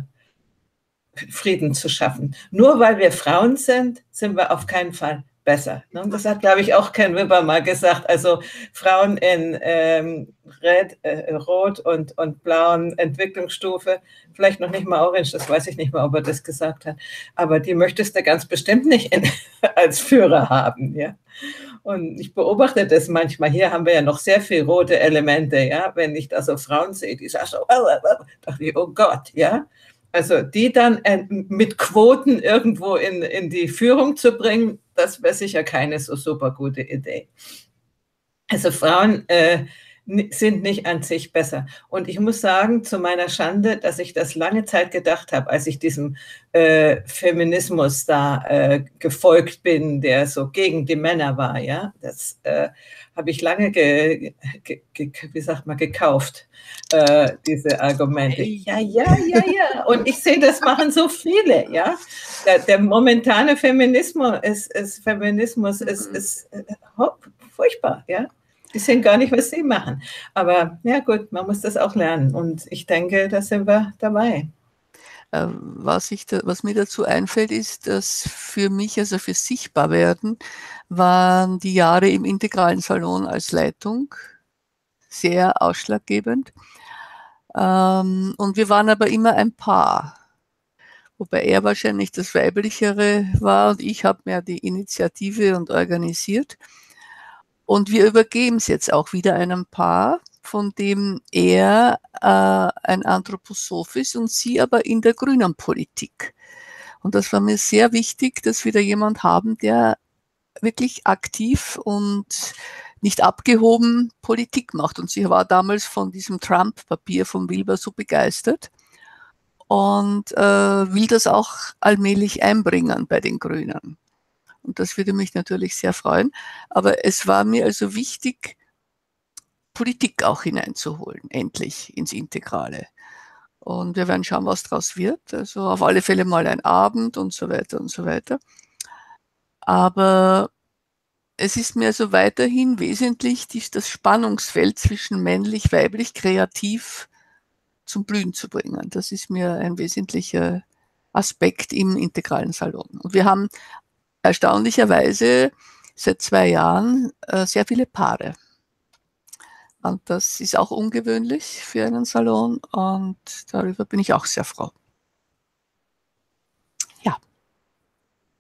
Frieden zu schaffen. Nur weil wir Frauen sind, sind wir auf keinen Fall besser. Und das hat, glaube ich, auch Ken Wilber mal gesagt. Also Frauen in ähm, Red, äh, Rot und, und blauen Entwicklungsstufe, vielleicht noch nicht mal Orange, das weiß ich nicht mal, ob er das gesagt hat, aber die möchtest du ganz bestimmt nicht in, als Führer haben, ja. Und ich beobachte das manchmal. Hier haben wir ja noch sehr viel rote Elemente, ja. Wenn ich da so Frauen sehe, die sagen so, oh, oh, oh, dachte ich, oh Gott, ja. Also die dann äh, mit Quoten irgendwo in, in die Führung zu bringen, das wäre sicher keine so super gute Idee. Also Frauen äh, sind nicht an sich besser. Und ich muss sagen, zu meiner Schande, dass ich das lange Zeit gedacht habe, als ich diesem äh, Feminismus da äh, gefolgt bin, der so gegen die Männer war, ja, das äh, habe ich lange, ge, ge, ge, wie sagt man, gekauft, äh, diese Argumente. Ja, ja, ja, ja. Und ich sehe, das machen so viele, ja. Der, der momentane Feminismus ist, ist Feminismus ist, ist äh, hopp, furchtbar, ja. Die sehen gar nicht, was sie machen. Aber ja gut, man muss das auch lernen. Und ich denke, da sind wir dabei. Was, ich da, was mir dazu einfällt, ist, dass für mich, also für Sichtbarwerden, waren die Jahre im integralen Salon als Leitung sehr ausschlaggebend. Und wir waren aber immer ein Paar. Wobei er wahrscheinlich das Weiblichere war und ich habe mehr die Initiative und organisiert. Und wir übergeben es jetzt auch wieder einem Paar, von dem er äh, ein Anthroposoph ist und sie aber in der grünen Politik. Und das war mir sehr wichtig, dass wir da jemand haben, der wirklich aktiv und nicht abgehoben Politik macht. Und sie war damals von diesem Trump-Papier von Wilber so begeistert und äh, will das auch allmählich einbringen bei den Grünen. Und das würde mich natürlich sehr freuen. Aber es war mir also wichtig, Politik auch hineinzuholen, endlich ins Integrale. Und wir werden schauen, was daraus wird. Also auf alle Fälle mal ein Abend und so weiter und so weiter. Aber es ist mir also weiterhin wesentlich, das Spannungsfeld zwischen männlich, weiblich, kreativ zum Blühen zu bringen. Das ist mir ein wesentlicher Aspekt im integralen Salon. Und wir haben erstaunlicherweise seit zwei Jahren äh, sehr viele Paare. Und das ist auch ungewöhnlich für einen Salon und darüber bin ich auch sehr froh. Ja.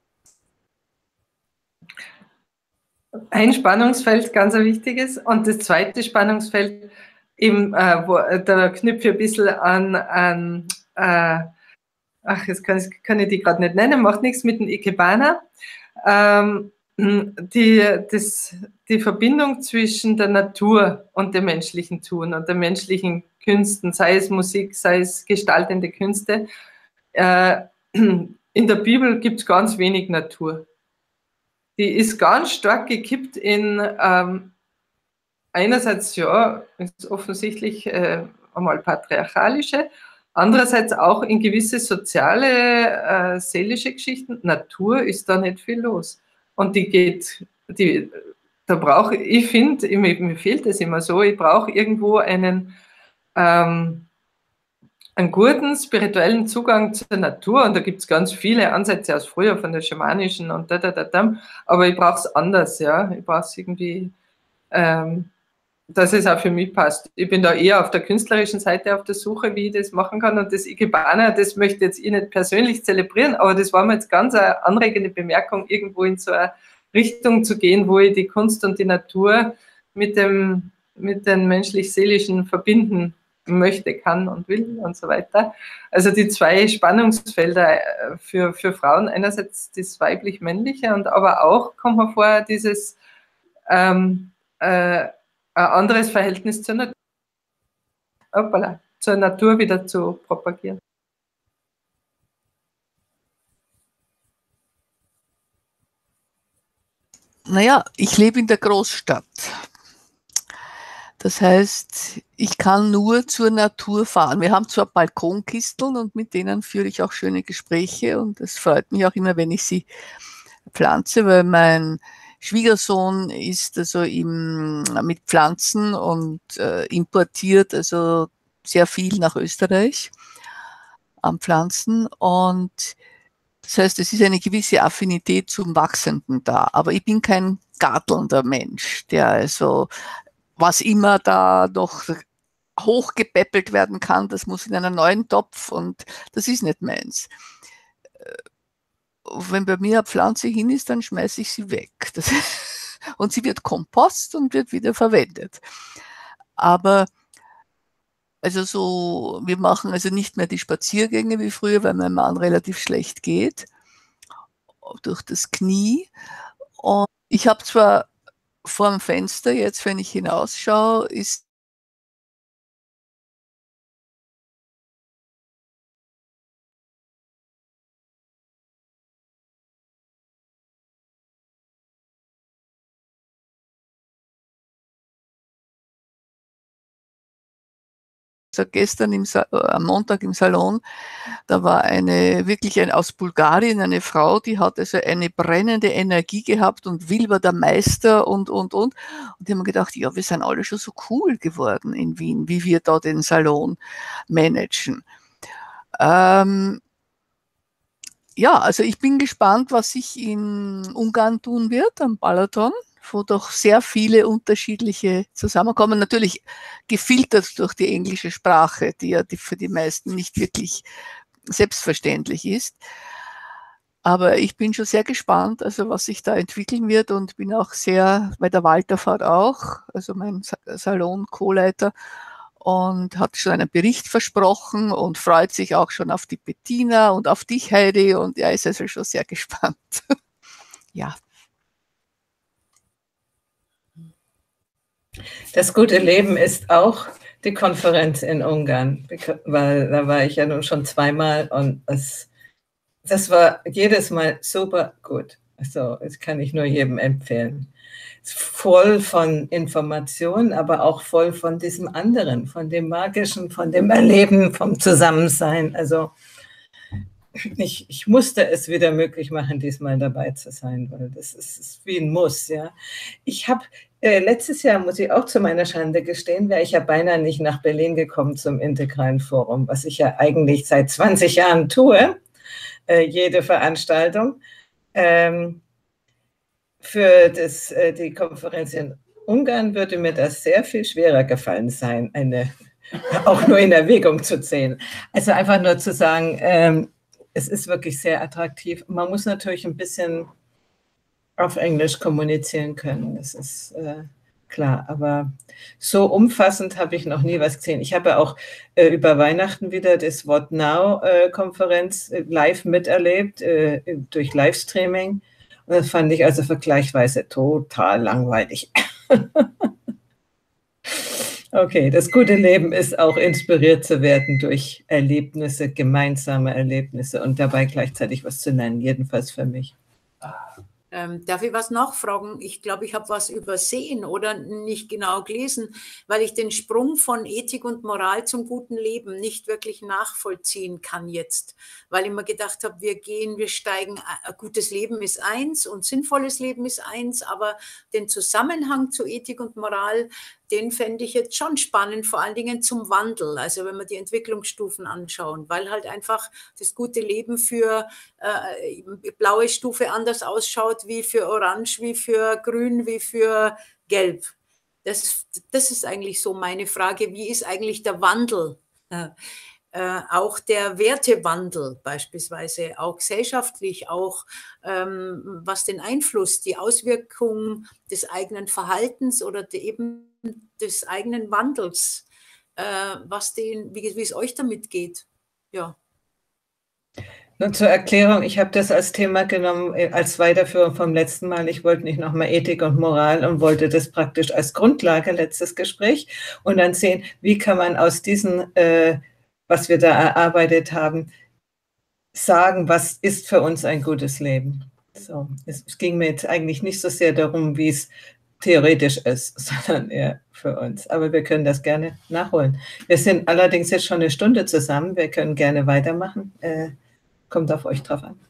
ein Spannungsfeld, ganz ein wichtiges. Und das zweite Spannungsfeld, eben, äh, wo, da knüpfe ich ein bisschen an, an äh, ach, jetzt kann ich, kann ich die gerade nicht nennen, macht nichts, mit dem Ikebana. Ähm, die, das, die Verbindung zwischen der Natur und dem menschlichen Tun und den menschlichen Künsten, sei es Musik, sei es gestaltende Künste. Äh, in der Bibel gibt es ganz wenig Natur. Die ist ganz stark gekippt in, ähm, einerseits, ja, ist offensichtlich äh, einmal patriarchalische, andererseits auch in gewisse soziale, äh, seelische Geschichten. Natur ist da nicht viel los. Und die geht, die, da brauche ich, finde, mir, mir fehlt es immer so, ich brauche irgendwo einen, ähm, einen guten spirituellen Zugang zur Natur. Und da gibt es ganz viele Ansätze aus früher, von der schamanischen und da, da, da, da. Aber ich brauche es anders, ja. Ich brauche es irgendwie, ähm, dass es auch für mich passt. Ich bin da eher auf der künstlerischen Seite auf der Suche, wie ich das machen kann. Und das Ikebana, das möchte jetzt ich nicht persönlich zelebrieren, aber das war mir jetzt ganz eine anregende Bemerkung, irgendwo in so eine Richtung zu gehen, wo ich die Kunst und die Natur mit dem, mit den menschlich-seelischen verbinden möchte, kann und will und so weiter. Also die zwei Spannungsfelder für, für Frauen, einerseits das weiblich-männliche und aber auch, kommt mir vor, dieses ähm, äh, ein anderes Verhältnis zur Natur, Hoppala, zur Natur wieder zu propagieren. Naja, ich lebe in der Großstadt. Das heißt, ich kann nur zur Natur fahren. Wir haben zwar Balkonkisteln und mit denen führe ich auch schöne Gespräche und es freut mich auch immer, wenn ich sie pflanze, weil mein Schwiegersohn ist also im, mit Pflanzen und äh, importiert also sehr viel nach Österreich an Pflanzen und das heißt, es ist eine gewisse Affinität zum Wachsenden da, aber ich bin kein gartelnder Mensch, der also was immer da noch hochgepäppelt werden kann, das muss in einen neuen Topf und das ist nicht meins. Wenn bei mir eine Pflanze hin ist, dann schmeiße ich sie weg. Das und sie wird Kompost und wird wieder verwendet. Aber also so, wir machen also nicht mehr die Spaziergänge wie früher, weil mein Mann relativ schlecht geht, durch das Knie. Und ich habe zwar vor dem Fenster, jetzt wenn ich hinausschaue, ist gestern im Sa am Montag im Salon, da war eine wirklich ein, aus Bulgarien eine Frau, die hat also eine brennende Energie gehabt und Will war der Meister und, und, und. Und die haben gedacht, ja, wir sind alle schon so cool geworden in Wien, wie wir da den Salon managen. Ähm, ja, also ich bin gespannt, was sich in Ungarn tun wird, am Balaton, wo doch sehr viele unterschiedliche zusammenkommen. Natürlich gefiltert durch die englische Sprache, die ja die für die meisten nicht wirklich selbstverständlich ist. Aber ich bin schon sehr gespannt, also was sich da entwickeln wird und bin auch sehr, bei der Walter fährt auch, also mein Salon-Co-Leiter, und hat schon einen Bericht versprochen und freut sich auch schon auf die Bettina und auf dich, Heidi, und er ist also schon sehr gespannt. Ja. Das gute Leben ist auch die Konferenz in Ungarn, weil da war ich ja nun schon zweimal und es, das war jedes Mal super gut. Also das kann ich nur jedem empfehlen. Voll von Informationen, aber auch voll von diesem anderen, von dem Magischen, von dem Erleben, vom Zusammensein. Also ich, ich musste es wieder möglich machen, diesmal dabei zu sein, weil das ist, ist wie ein Muss. Ja. Ich habe äh, letztes Jahr, muss ich auch zu meiner Schande gestehen, wäre ich ja beinahe nicht nach Berlin gekommen zum Integralen Forum, was ich ja eigentlich seit zwanzig Jahren tue, äh, jede Veranstaltung. Ähm, für das, äh, die Konferenz in Ungarn würde mir das sehr viel schwerer gefallen sein, eine auch nur in Erwägung zu ziehen. Also einfach nur zu sagen, ähm, es ist wirklich sehr attraktiv. Man muss natürlich ein bisschen auf Englisch kommunizieren können. Das ist äh, klar, aber so umfassend habe ich noch nie was gesehen. Ich habe auch äh, über Weihnachten wieder das What Now-Konferenz äh, live miterlebt, äh, durch Livestreaming. Und das fand ich also vergleichsweise total langweilig. Okay, das gute Leben ist auch inspiriert zu werden durch Erlebnisse, gemeinsame Erlebnisse und dabei gleichzeitig was zu nennen, jedenfalls für mich. Ähm, darf ich was nachfragen? Ich glaube, ich habe was übersehen oder nicht genau gelesen, weil ich den Sprung von Ethik und Moral zum guten Leben nicht wirklich nachvollziehen kann jetzt, weil ich mir gedacht habe, wir gehen, wir steigen, ein gutes Leben ist eins und sinnvolles Leben ist eins, aber den Zusammenhang zu Ethik und Moral, den fände ich jetzt schon spannend, vor allen Dingen zum Wandel, also wenn wir die Entwicklungsstufen anschauen, weil halt einfach das gute Leben für äh, blaue Stufe anders ausschaut, wie für Orange, wie für Grün, wie für Gelb. Das, das ist eigentlich so meine Frage, wie ist eigentlich der Wandel? Äh, äh, auch der Wertewandel beispielsweise, auch gesellschaftlich, auch ähm, was den Einfluss, die Auswirkungen des eigenen Verhaltens oder de, eben des eigenen Wandels, äh, was den, wie, wie es euch damit geht. Ja. Nur zur Erklärung, ich habe das als Thema genommen, als Weiterführung vom letzten Mal. Ich wollte nicht nochmal Ethik und Moral und wollte das praktisch als Grundlage, letztes Gespräch, und dann sehen, wie kann man aus diesem, äh, was wir da erarbeitet haben, sagen, was ist für uns ein gutes Leben. So, es ging mir jetzt eigentlich nicht so sehr darum, wie es theoretisch ist, sondern eher für uns. Aber wir können das gerne nachholen. Wir sind allerdings jetzt schon eine Stunde zusammen. Wir können gerne weitermachen. Äh, kommt auf euch drauf an.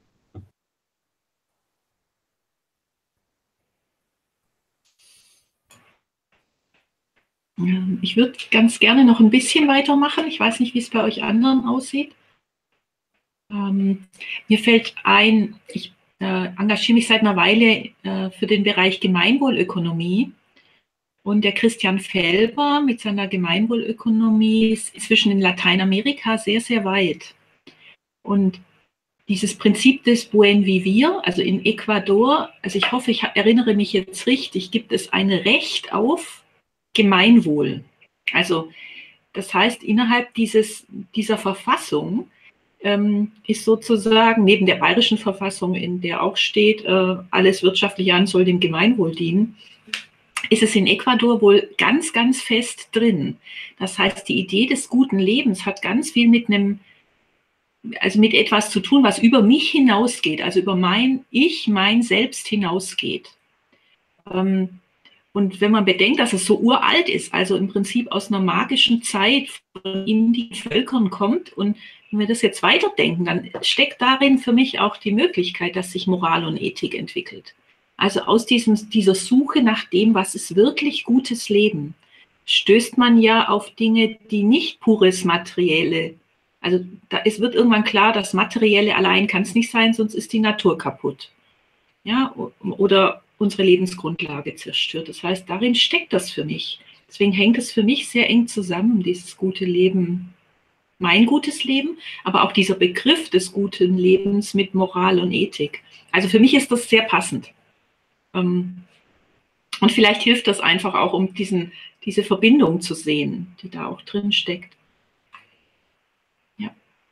Ich würde ganz gerne noch ein bisschen weitermachen. Ich weiß nicht, wie es bei euch anderen aussieht. Ähm, mir fällt ein, ich äh, engagiere mich seit einer Weile äh, für den Bereich Gemeinwohlökonomie. Und der Christian Felber mit seiner Gemeinwohlökonomie ist inzwischen in Lateinamerika sehr, sehr weit. Und dieses Prinzip des Buen Vivir, also in Ecuador, also ich hoffe, ich erinnere mich jetzt richtig, gibt es ein Recht auf Gemeinwohl. Also das heißt, innerhalb dieses, dieser Verfassung ähm, ist sozusagen, neben der bayerischen Verfassung, in der auch steht, äh, alles wirtschaftliche An soll dem Gemeinwohl dienen, ist es in Ecuador wohl ganz, ganz fest drin. Das heißt, die Idee des guten Lebens hat ganz viel mit einem, also mit etwas zu tun, was über mich hinausgeht, also über mein Ich, mein Selbst hinausgeht. Ähm, Und wenn man bedenkt, dass es so uralt ist, also im Prinzip aus einer magischen Zeit von indischen Völkern kommt, und wenn wir das jetzt weiterdenken, dann steckt darin für mich auch die Möglichkeit, dass sich Moral und Ethik entwickelt. Also aus diesem, dieser Suche nach dem, was ist wirklich gutes Leben, stößt man ja auf Dinge, die nicht pures Materielle, also da, es wird irgendwann klar, das Materielle allein kann es nicht sein, sonst ist die Natur kaputt. Ja, oder unsere Lebensgrundlage zerstört. Das heißt, darin steckt das für mich. Deswegen hängt es für mich sehr eng zusammen, dieses gute Leben, mein gutes Leben, aber auch dieser Begriff des guten Lebens mit Moral und Ethik. Also für mich ist das sehr passend. Und vielleicht hilft das einfach auch, um diesen, diese Verbindung zu sehen, die da auch drin steckt. Ja.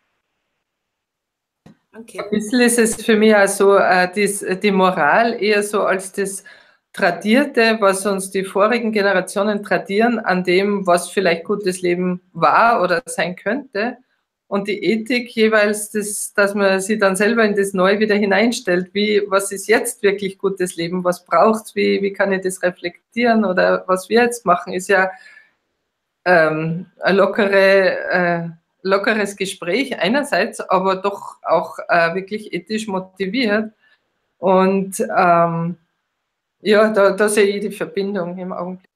Okay. Ein bisschen ist es für mich auch so, äh, dies, die Moral eher so als das Tradierte, was uns die vorigen Generationen tradieren, an dem, was vielleicht gutes Leben war oder sein könnte. Und die Ethik jeweils, das, dass man sich dann selber in das Neue wieder hineinstellt. Wie, was ist jetzt wirklich gutes Leben? Was braucht es? Wie, wie kann ich das reflektieren? Oder was wir jetzt machen, ist ja ähm, eine lockere, äh, lockeres Gespräch einerseits, aber doch auch äh, wirklich ethisch motiviert. Und ähm, ja, da, da sehe ich die Verbindung im Augenblick.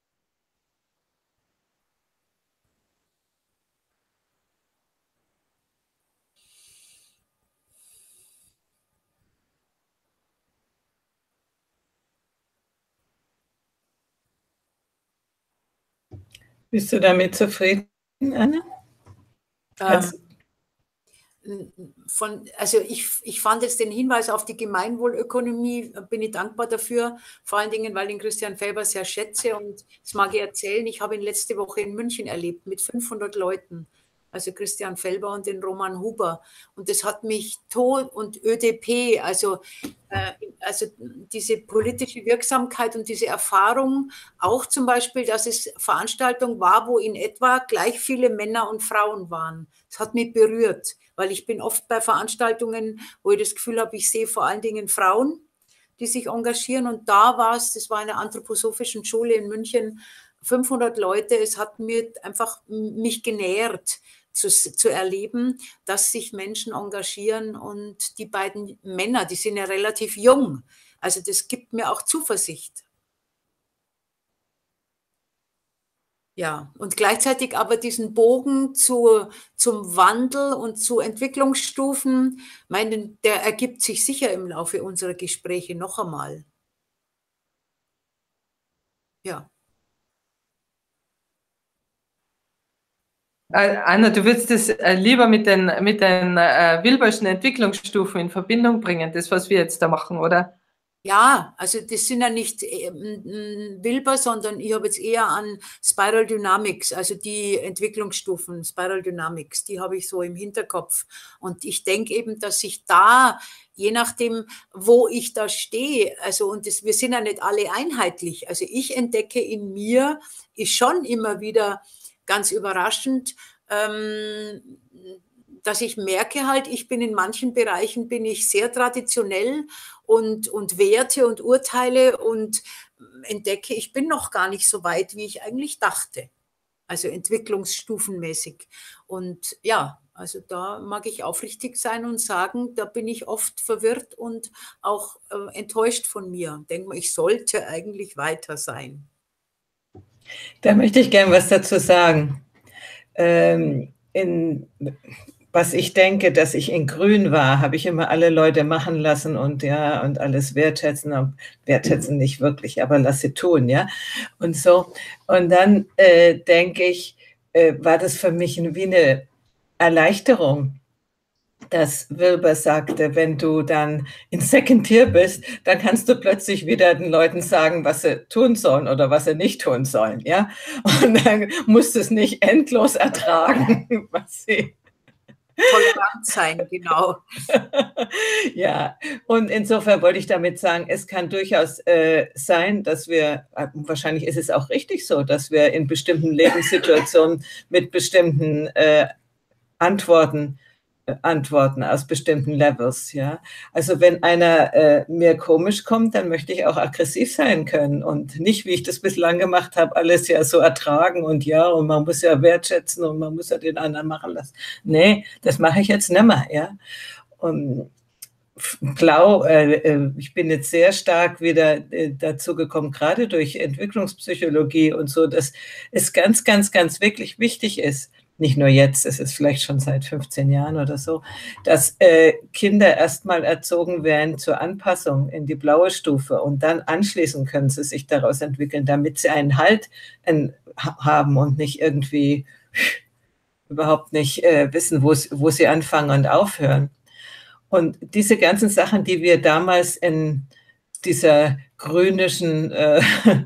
Bist du damit zufrieden, Anna? Ähm, von, also ich, ich fand jetzt den Hinweis auf die Gemeinwohlökonomie, bin ich dankbar dafür, vor allen Dingen, weil ich den Christian Felber sehr schätze, und das mag ich erzählen, ich habe ihn letzte Woche in München erlebt mit fünfhundert Leuten, also Christian Felber und den Roman Huber, und das hat mich tot, und ÖDP, also, äh, also diese politische Wirksamkeit und diese Erfahrung, auch zum Beispiel, dass es Veranstaltung war, wo in etwa gleich viele Männer und Frauen waren. Das hat mich berührt, weil ich bin oft bei Veranstaltungen, wo ich das Gefühl habe, ich sehe vor allen Dingen Frauen, die sich engagieren, und da war es, das war eine anthroposophischen Schule in München, fünfhundert Leute, es hat mir einfach mich genährt, Zu, zu erleben, dass sich Menschen engagieren, und die beiden Männer, die sind ja relativ jung, also das gibt mir auch Zuversicht. Ja, und gleichzeitig aber diesen Bogen zu, zum Wandel und zu Entwicklungsstufen, meine, der ergibt sich sicher im Laufe unserer Gespräche noch einmal. Ja. Anna, du würdest es lieber mit den, mit den äh, Wilberschen Entwicklungsstufen in Verbindung bringen, das, was wir jetzt da machen, oder? Ja, also das sind ja nicht äh, Wilber, sondern ich habe jetzt eher an Spiral Dynamics, also die Entwicklungsstufen, Spiral Dynamics, die habe ich so im Hinterkopf. Und ich denke eben, dass sich da, je nachdem, wo ich da stehe, also und das, wir sind ja nicht alle einheitlich, also ich entdecke in mir, ist schon immer wieder ganz überraschend, ähm, dass ich merke halt, ich bin in manchen Bereichen, bin ich sehr traditionell und, und Werte und Urteile und entdecke, ich bin noch gar nicht so weit, wie ich eigentlich dachte. Also entwicklungsstufenmäßig. Und ja, also da mag ich aufrichtig sein und sagen, da bin ich oft verwirrt und auch äh, enttäuscht von mir. Denke mal, ich sollte eigentlich weiter sein. Da möchte ich gern was dazu sagen. Ähm, in, was ich denke, dass ich in Grün war, habe ich immer alle Leute machen lassen und ja, und alles wertschätzen, wertschätzen nicht wirklich, aber lass sie tun, ja, und so. Und dann äh, denke ich, äh, war das für mich wie eine Erleichterung, dass Wilber sagte, wenn du dann in Second Tier bist, dann kannst du plötzlich wieder den Leuten sagen, was sie tun sollen oder was sie nicht tun sollen, ja. Und dann musst du es nicht endlos ertragen, was sie... Tolerant sein, genau. Ja, und insofern wollte ich damit sagen, es kann durchaus äh, sein, dass wir, wahrscheinlich ist es auch richtig so, dass wir in bestimmten Lebenssituationen mit bestimmten äh, Antworten Antworten aus bestimmten Levels, ja. Also wenn einer äh, mir komisch kommt, dann möchte ich auch aggressiv sein können und nicht, wie ich das bislang gemacht habe, alles ja so ertragen und ja, und man muss ja wertschätzen und man muss ja den anderen machen lassen. Nee, das mache ich jetzt nicht mehr, ja. Und Blau, äh, ich bin jetzt sehr stark wieder äh, dazu gekommen, gerade durch Entwicklungspsychologie und so, dass es ganz, ganz, ganz wirklich wichtig ist, nicht nur jetzt, es ist vielleicht schon seit fünfzehn Jahren oder so, dass äh, Kinder erstmal erzogen werden zur Anpassung in die blaue Stufe und dann anschließend können sie sich daraus entwickeln, damit sie einen Halt äh, haben und nicht irgendwie überhaupt nicht äh, wissen, wo sie anfangen und aufhören. Und diese ganzen Sachen, die wir damals in dieser grünischen äh,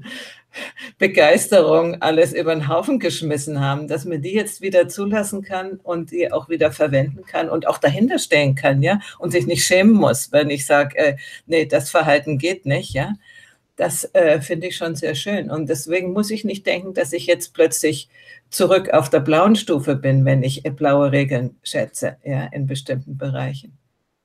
Begeisterung alles über den Haufen geschmissen haben, dass man die jetzt wieder zulassen kann und die auch wieder verwenden kann und auch dahinter stehen kann, ja, und sich nicht schämen muss, wenn ich sage, äh, nee, das Verhalten geht nicht, ja. Das äh, finde ich schon sehr schön. Und deswegen muss ich nicht denken, dass ich jetzt plötzlich zurück auf der blauen Stufe bin, wenn ich blaue Regeln schätze, ja, in bestimmten Bereichen.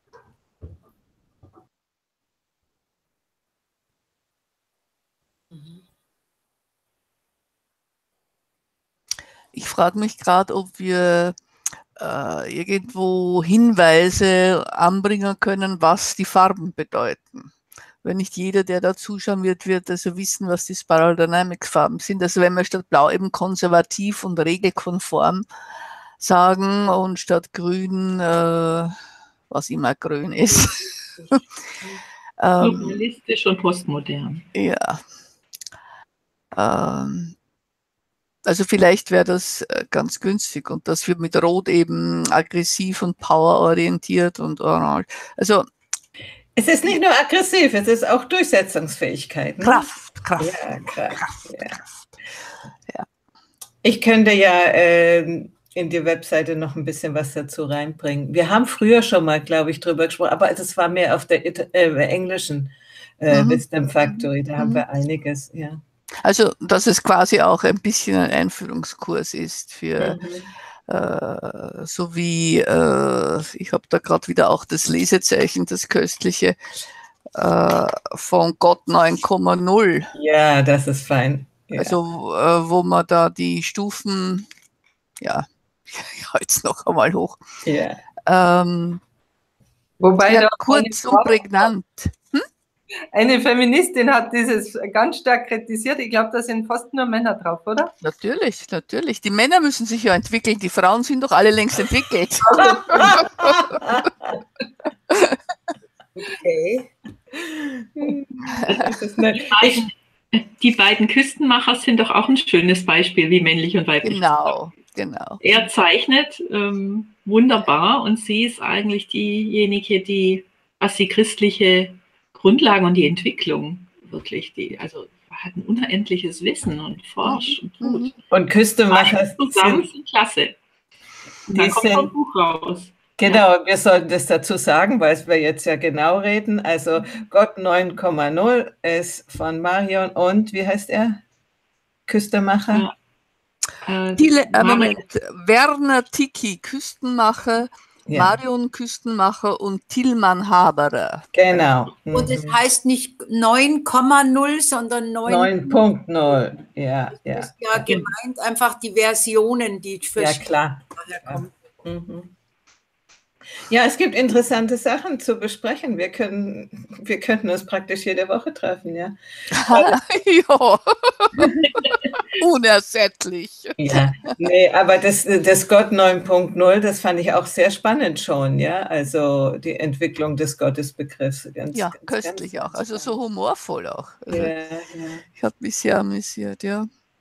Ich frage mich gerade, ob wir äh, irgendwo Hinweise anbringen können, was die Farben bedeuten. Wenn nicht jeder, der da zuschauen wird, wird also wissen, was die Spiral Dynamics Farben sind. Also wenn wir statt Blau eben konservativ und regelkonform sagen und statt Grün, äh, was immer grün ist. Pluralistisch und postmodern. Ja. Ähm, also vielleicht wäre das äh, ganz günstig und das wird mit Rot eben aggressiv und powerorientiert und orange. Also Es ist nicht nur aggressiv, es ist auch Durchsetzungsfähigkeit. Ne? Kraft, Kraft. Ja, Kraft. Kraft, Ja. Kraft. Ja. Ich könnte ja äh, in die Webseite noch ein bisschen was dazu reinbringen. Wir haben früher schon mal, glaube ich, drüber gesprochen, aber das war mehr auf der It äh, englischen äh, Mhm. Wisdom Factory. Da Mhm. haben wir einiges, ja. Also, dass es quasi auch ein bisschen ein Einführungskurs ist für Mhm. äh, so wie, äh, ich habe da gerade wieder auch das Lesezeichen, das köstliche äh, von Gott neun Komma null. Ja, das ist fein. Ja. Also, äh, wo man da die Stufen, ja, ich halte es noch einmal hoch. Ja. Ähm, Wobei ja, da kurz eine und Frau- prägnant. Eine Feministin hat dieses ganz stark kritisiert. Ich glaube, da sind fast nur Männer drauf, oder? Natürlich, natürlich. Die Männer müssen sich ja entwickeln, die Frauen sind doch alle längst entwickelt. Okay. Das ist nett. Die beiden, die beiden Küstenmacher sind doch auch ein schönes Beispiel, wie männlich und weiblich. Genau, genau. Er zeichnet ähm, wunderbar und sie ist eigentlich diejenige, die, was die christliche Grundlagen und die Entwicklung wirklich, die, also hat ein unendliches Wissen und forscht und tut. Mhm. Und Küstemacher Beide zusammen sind, sind klasse. Und Die dann kommt sind- so ein Buch raus. genau, wir sollten das dazu sagen, weil wir jetzt ja genau reden. Also Gott neun Komma null ist von Marion und, wie heißt er? Küstemacher? Ja. Äh, Thiele, äh, Mari- Moment, Werner Tiki, Küstenmacher, Ja, Marion Küstenmacher und Tilman Haberer. genau. Und es Mhm. heißt nicht neun Komma null, sondern neun. neun Punkt null. Ja, Das ja. ist ja gemeint einfach die Versionen, die für Ja, klar. daher kommen. Mhm. Ja, es gibt interessante Sachen zu besprechen. Wir können, wir könnten uns praktisch jede Woche treffen, ja. Ja, unersättlich. Ja, nee, aber das, das Gott neun Punkt null, das fand ich auch sehr spannend schon, ja. Also die Entwicklung des Gottesbegriffs. Ganz, Ja, ganz, köstlich ganz, auch. ganz Also so humorvoll auch. Also Ja, ja. ich habe mich sehr amüsiert, ja.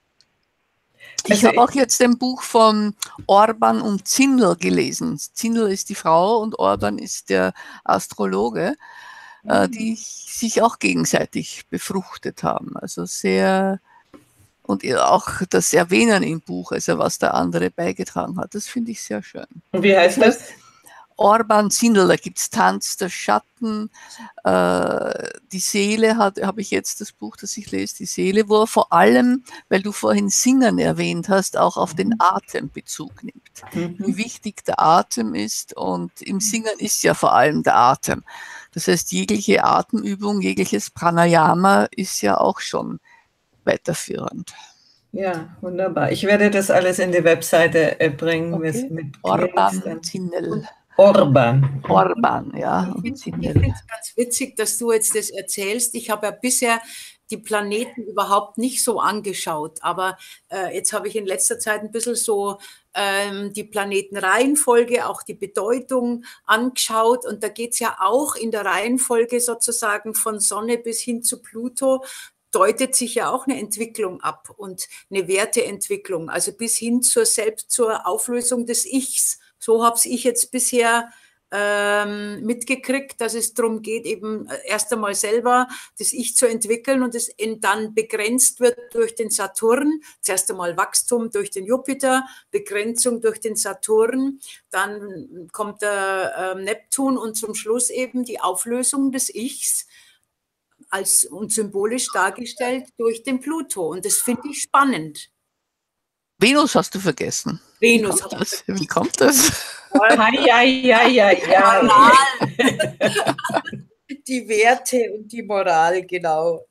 Ich Also habe auch jetzt ein Buch von Orban und Zindel gelesen. Zindel ist die Frau und Orban ist der Astrologe, äh, die sich auch gegenseitig befruchtet haben. Also sehr, und ihr auch das Erwähnen im Buch, also was der andere beigetragen hat, das finde ich sehr schön. Und wie heißt das? Orban Zindel, da gibt es Tanz der Schatten, äh, die Seele hat, habe ich jetzt das Buch, das ich lese, die Seele, wo er vor allem, weil du vorhin Singen erwähnt hast, auch auf den Atem Bezug nimmt. Mhm. Wie wichtig der Atem ist und im Singen ist ja vor allem der Atem. Das heißt, jegliche Atemübung, jegliches Pranayama ist ja auch schon weiterführend. Ja, wunderbar. Ich werde das alles in die Webseite äh, bringen. Okay. Mit, mit Orban Links. Zindel. Orban. Orban, ja. Ich Und finde Zindel. es ganz witzig, dass du jetzt das erzählst. Ich habe ja bisher die Planeten überhaupt nicht so angeschaut, aber äh, jetzt habe ich in letzter Zeit ein bisschen so ähm, die Planetenreihenfolge, auch die Bedeutung angeschaut und da geht es ja auch in der Reihenfolge sozusagen von Sonne bis hin zu Pluto, deutet sich ja auch eine Entwicklung ab und eine Werteentwicklung, also bis hin zur selbst zur Auflösung des Ichs. So habe ich jetzt bisher ähm, mitgekriegt, dass es darum geht, eben erst einmal selber das Ich zu entwickeln und es dann begrenzt wird durch den Saturn. Zuerst einmal Wachstum durch den Jupiter, Begrenzung durch den Saturn, dann kommt der äh, Neptun und zum Schluss eben die Auflösung des Ichs als und symbolisch dargestellt durch den Pluto. Und das finde ich spannend. Venus hast du vergessen. Venus. Wie kommt das? Wie kommt das? Ja, ja, ja, ja, ja. Moral. Die Werte und die Moral, genau.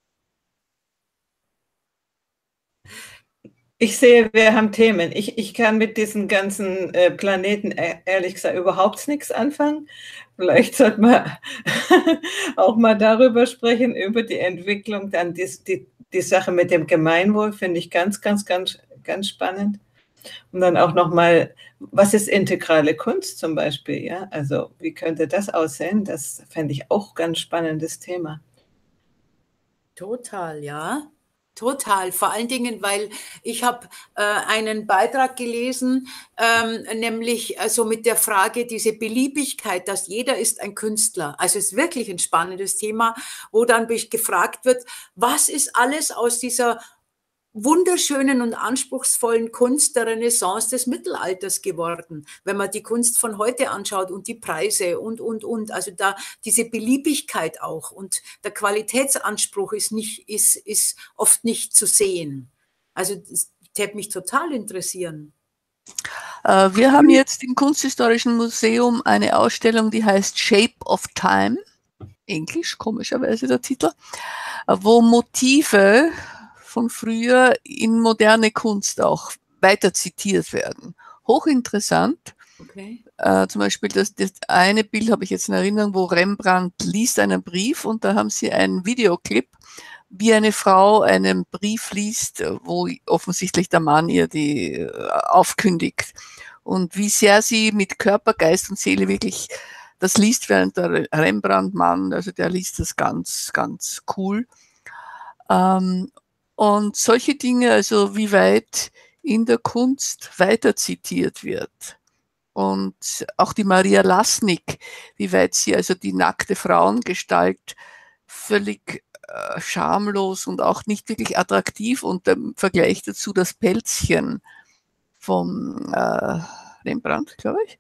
Ich sehe, wir haben Themen. Ich, ich kann mit diesen ganzen äh, Planeten äh, ehrlich gesagt überhaupt nichts anfangen. Vielleicht sollte man auch mal darüber sprechen, über die Entwicklung. Dann die, die, die Sache mit dem Gemeinwohl finde ich ganz, ganz, ganz, ganz spannend. Und dann auch nochmal, was ist integrale Kunst zum Beispiel? Ja? Also wie könnte das aussehen? Das fände ich auch ein ganz spannendes Thema. Total, ja. Total, vor allen Dingen, weil ich habe äh, einen Beitrag gelesen, ähm, nämlich also mit der Frage, diese Beliebigkeit, dass jeder ist ein Künstler. Also es ist wirklich ein spannendes Thema, wo dann gefragt wird, was ist alles aus dieser wunderschönen und anspruchsvollen Kunst der Renaissance des Mittelalters geworden, wenn man die Kunst von heute anschaut und die Preise und, und, und. Also da diese Beliebigkeit auch und der Qualitätsanspruch ist nicht, ist, ist oft nicht zu sehen. Also das täte mich total interessieren. Äh, wir haben jetzt im Kunsthistorischen Museum eine Ausstellung, die heißt Shape of Time, Englisch, komischerweise der Titel, wo Motive von früher in moderne Kunst auch weiter zitiert werden. Hochinteressant. Okay. Äh, zum Beispiel das, das eine Bild habe ich jetzt in Erinnerung, wo Rembrandt liest einen Brief und da haben sie einen Videoclip, wie eine Frau einen Brief liest, wo offensichtlich der Mann ihr die äh, aufkündigt. Und wie sehr sie mit Körper, Geist und Seele wirklich das liest, während der Rembrandt-Mann, also der liest das ganz, ganz cool. Ähm, Und solche Dinge, also wie weit in der Kunst weiter zitiert wird. Und auch die Maria Lasnik, wie weit sie also die nackte Frauengestalt völlig äh, schamlos und auch nicht wirklich attraktiv und im Vergleich dazu das Pelzchen vom äh, Rembrandt, glaube ich.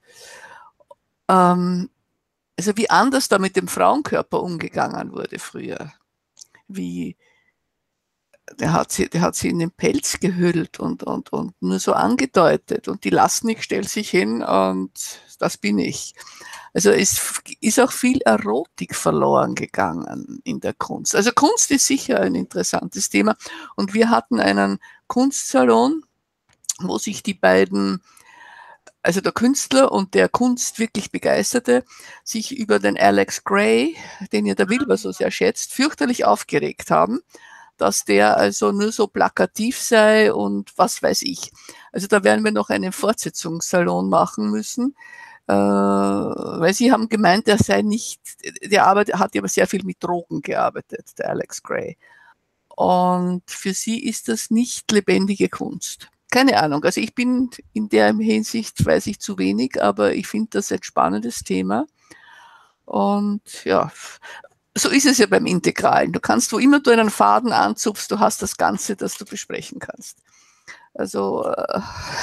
Ähm, also wie anders da mit dem Frauenkörper umgegangen wurde früher. Wie Der hat, sie, der hat sie in den Pelz gehüllt und, und, und nur so angedeutet. Und die Lasnik stellt sich hin und das bin ich. Also es ist auch viel Erotik verloren gegangen in der Kunst. Also Kunst ist sicher ein interessantes Thema. Und wir hatten einen Kunstsalon, wo sich die beiden, also der Künstler und der Kunst wirklich Begeisterte, sich über den Alex Gray, den ja der Wilber so sehr schätzt, fürchterlich aufgeregt haben, dass der also nur so plakativ sei und was weiß ich. Also da werden wir noch einen Fortsetzungssalon machen müssen, äh, weil sie haben gemeint, er sei nicht, der Arbeit, hat aber sehr viel mit Drogen gearbeitet, der Alex Gray. Und für sie ist das nicht lebendige Kunst. Keine Ahnung, also ich bin in der Hinsicht, weiß ich zu wenig, aber ich finde das ein spannendes Thema. Und ja, so ist es ja beim Integralen. Du kannst, wo immer du einen Faden anzupfst, du hast das Ganze, das du besprechen kannst. Also, äh,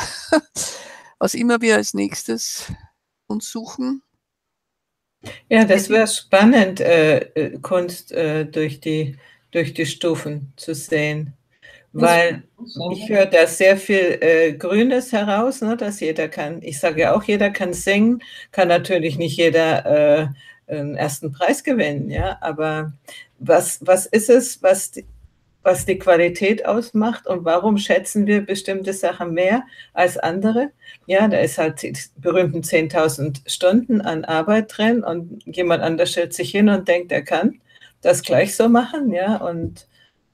was immer wir als nächstes uns suchen. Ja, das wäre spannend, äh, Kunst äh, durch die, durch die Stufen zu sehen. Weil ich höre da sehr viel äh, Grünes heraus, ne, dass jeder kann, ich sage ja auch, jeder kann singen, kann natürlich nicht jeder äh, einen ersten Preis gewinnen, ja, aber was, was ist es, was die, was die Qualität ausmacht und warum schätzen wir bestimmte Sachen mehr als andere? Ja, da ist halt die berühmten zehntausend Stunden an Arbeit drin und jemand anders stellt sich hin und denkt, er kann das gleich so machen, ja, und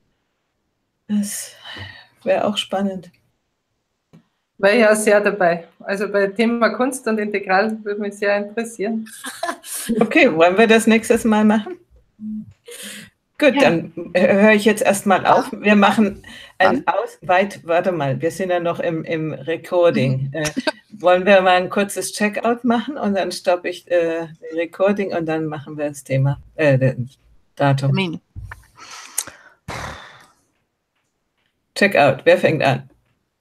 das wäre auch spannend. Wäre ja sehr dabei. Also bei Thema Kunst und Integral würde mich sehr interessieren. Okay, wollen wir das nächstes Mal machen? Gut, ja. Dann höre ich jetzt erstmal auf. Wir machen ein Aus... Weit, warte mal, wir sind ja noch im, im Recording. Äh, wollen wir mal ein kurzes Checkout machen und dann stoppe ich äh, das Recording und dann machen wir das Thema, äh, das Datum. Termin. Checkout, wer fängt an?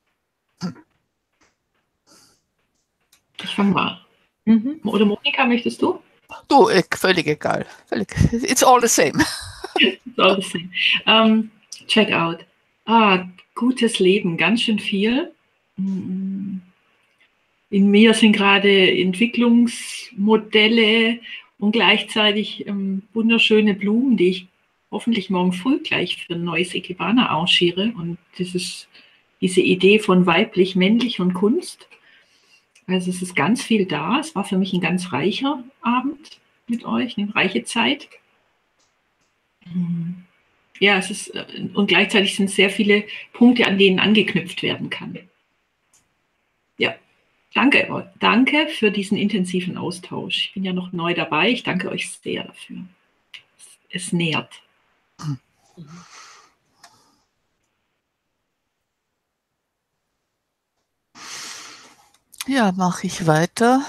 Ich fange mal an. Mhm. Oder Monika, möchtest du? Du, völlig egal. Völlig. It's all the same. It's all the same. Um, Checkout. Ah, gutes Leben, ganz schön viel. In mir sind gerade Entwicklungsmodelle und gleichzeitig ähm, wunderschöne Blumen, die ich hoffentlich morgen früh gleich für ein neues Ikebana arrangiere. Und das ist diese Idee von weiblich, männlich und Kunst. Also es ist ganz viel da. Es war für mich ein ganz reicher Abend mit euch, eine reiche Zeit. Ja, es ist, und gleichzeitig sind es sehr viele Punkte, an denen angeknüpft werden kann. Ja, danke, danke für diesen intensiven Austausch. Ich bin ja noch neu dabei. Ich danke euch sehr dafür. Es, es nährt. Ja, mache ich weiter.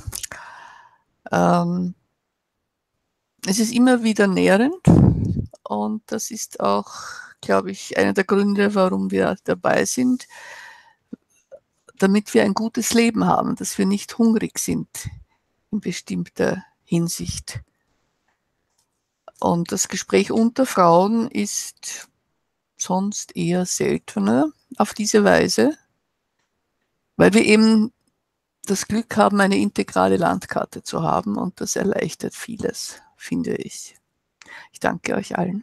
Ähm, es ist immer wieder nährend und das ist auch, glaube ich, einer der Gründe, warum wir dabei sind, damit wir ein gutes Leben haben, dass wir nicht hungrig sind in bestimmter Hinsicht. Und das Gespräch unter Frauen ist sonst eher seltener auf diese Weise, weil wir eben das Glück haben, eine integrale Landkarte zu haben und das erleichtert vieles, finde ich. Ich danke euch allen.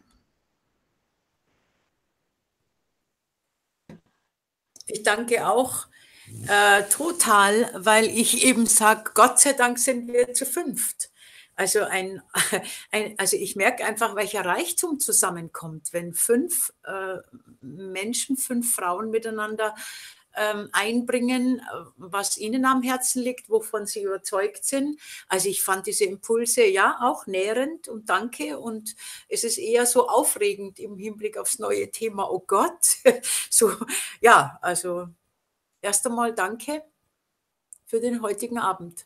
Ich danke auch äh, total, weil ich eben sage, Gott sei Dank sind wir zu fünft. Also, ein, ein, also ich merke einfach, welcher Reichtum zusammenkommt, wenn fünf äh, Menschen, fünf Frauen miteinander ähm, einbringen, was ihnen am Herzen liegt, wovon sie überzeugt sind. Also ich fand diese Impulse ja auch nährend und danke, und es ist eher so aufregend im Hinblick aufs neue Thema, oh Gott. So, ja, also erst einmal danke für den heutigen Abend.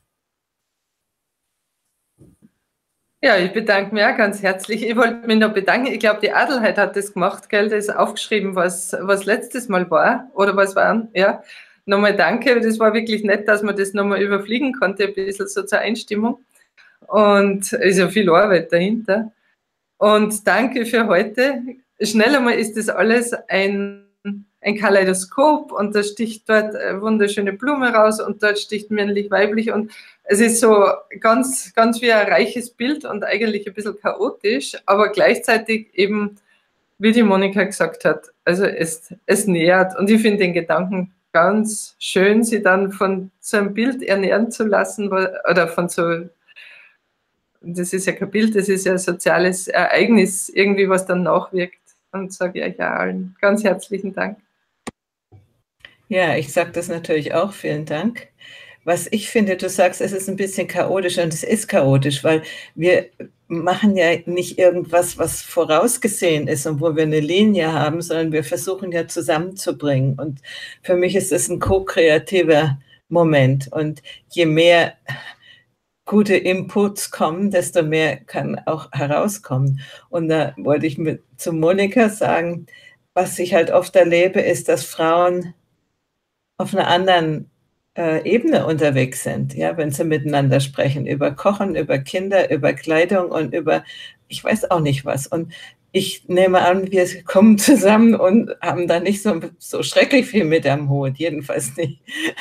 Ja, ich bedanke mich auch ganz herzlich. Ich wollte mich noch bedanken. Ich glaube, die Adelheid hat das gemacht, gell? Das ist aufgeschrieben, was, was letztes Mal war. Oder was war? Ja. Nochmal danke. Das war wirklich nett, dass man das nochmal überfliegen konnte, ein bisschen so zur Einstimmung. Und ist ja viel Arbeit dahinter. Und danke für heute. Schnell einmal ist das alles ein, ein Kaleidoskop und da sticht dort eine wunderschöne Blume raus und dort sticht männlich-weiblich und es ist so ganz, ganz wie ein reiches Bild und eigentlich ein bisschen chaotisch, aber gleichzeitig eben, wie die Monika gesagt hat, also es, es nährt. Und ich finde den Gedanken ganz schön, sie dann von so einem Bild ernähren zu lassen, oder von so, das ist ja kein Bild, das ist ja ein soziales Ereignis, irgendwie, was dann nachwirkt. Und sage ich euch ja allen ganz herzlichen Dank. Ja, ich sage das natürlich auch, vielen Dank. Was ich finde, du sagst, es ist ein bisschen chaotisch, und es ist chaotisch, weil wir machen ja nicht irgendwas, was vorausgesehen ist und wo wir eine Linie haben, sondern wir versuchen ja zusammenzubringen. Und für mich ist es ein ko-kreativer Moment. Und je mehr gute Inputs kommen, desto mehr kann auch herauskommen. Und da wollte ich mit, zu Monika sagen, was ich halt oft erlebe, ist, dass Frauen auf einer anderen äh, Ebene unterwegs sind, ja, wenn sie miteinander sprechen, über Kochen, über Kinder, über Kleidung und über, ich weiß auch nicht was. Und ich nehme an, wir kommen zusammen und haben da nicht so, so schrecklich viel mit am Hut, jedenfalls nicht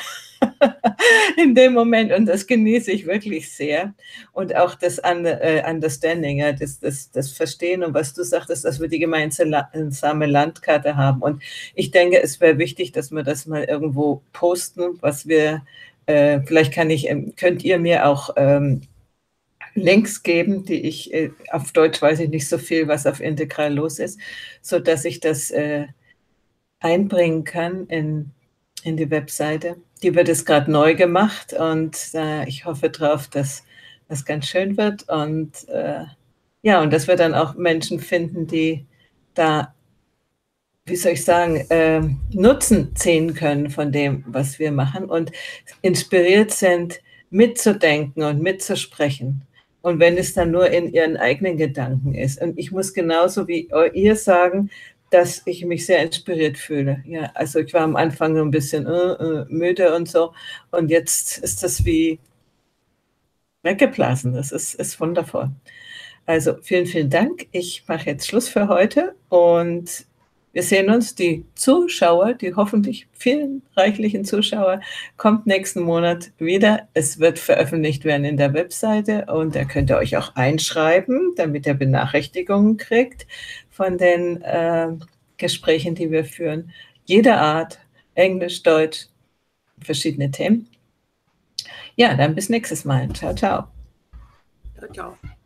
in dem Moment. Und das genieße ich wirklich sehr. Und auch das Understanding, ja, das, das, das Verstehen, und was du sagtest, dass wir die gemeinsame Landkarte haben. Und ich denke, es wäre wichtig, dass wir das mal irgendwo posten, was wir, äh, vielleicht kann ich, könnt ihr mir auch ähm, Links geben, die ich, äh, auf Deutsch weiß ich nicht so viel, was auf Integral los ist, sodass ich das äh, einbringen kann in, in die Webseite. Die wird jetzt gerade neu gemacht und äh, ich hoffe drauf, dass das ganz schön wird. Und äh, ja, und dass wir dann auch Menschen finden, die da, wie soll ich sagen, äh, Nutzen ziehen können von dem, was wir machen und inspiriert sind, mitzudenken und mitzusprechen. Und wenn es dann nur in ihren eigenen Gedanken ist. Und ich muss genauso wie ihr sagen, dass ich mich sehr inspiriert fühle. Ja, also ich war am Anfang ein bisschen äh, äh, müde und so. Und jetzt ist das wie weggeblasen. Das ist, ist wundervoll. Also vielen, vielen Dank. Ich mache jetzt Schluss für heute und wir sehen uns. Die Zuschauer, die hoffentlich vielen reichlichen Zuschauer, kommt nächsten Monat wieder. Es wird veröffentlicht werden in der Webseite und da könnt ihr euch auch einschreiben, damit ihr Benachrichtigungen kriegt von den äh, Gesprächen, die wir führen. Jeder Art, Englisch, Deutsch, verschiedene Themen. Ja, dann bis nächstes Mal. Ciao, ciao. Ciao, ciao.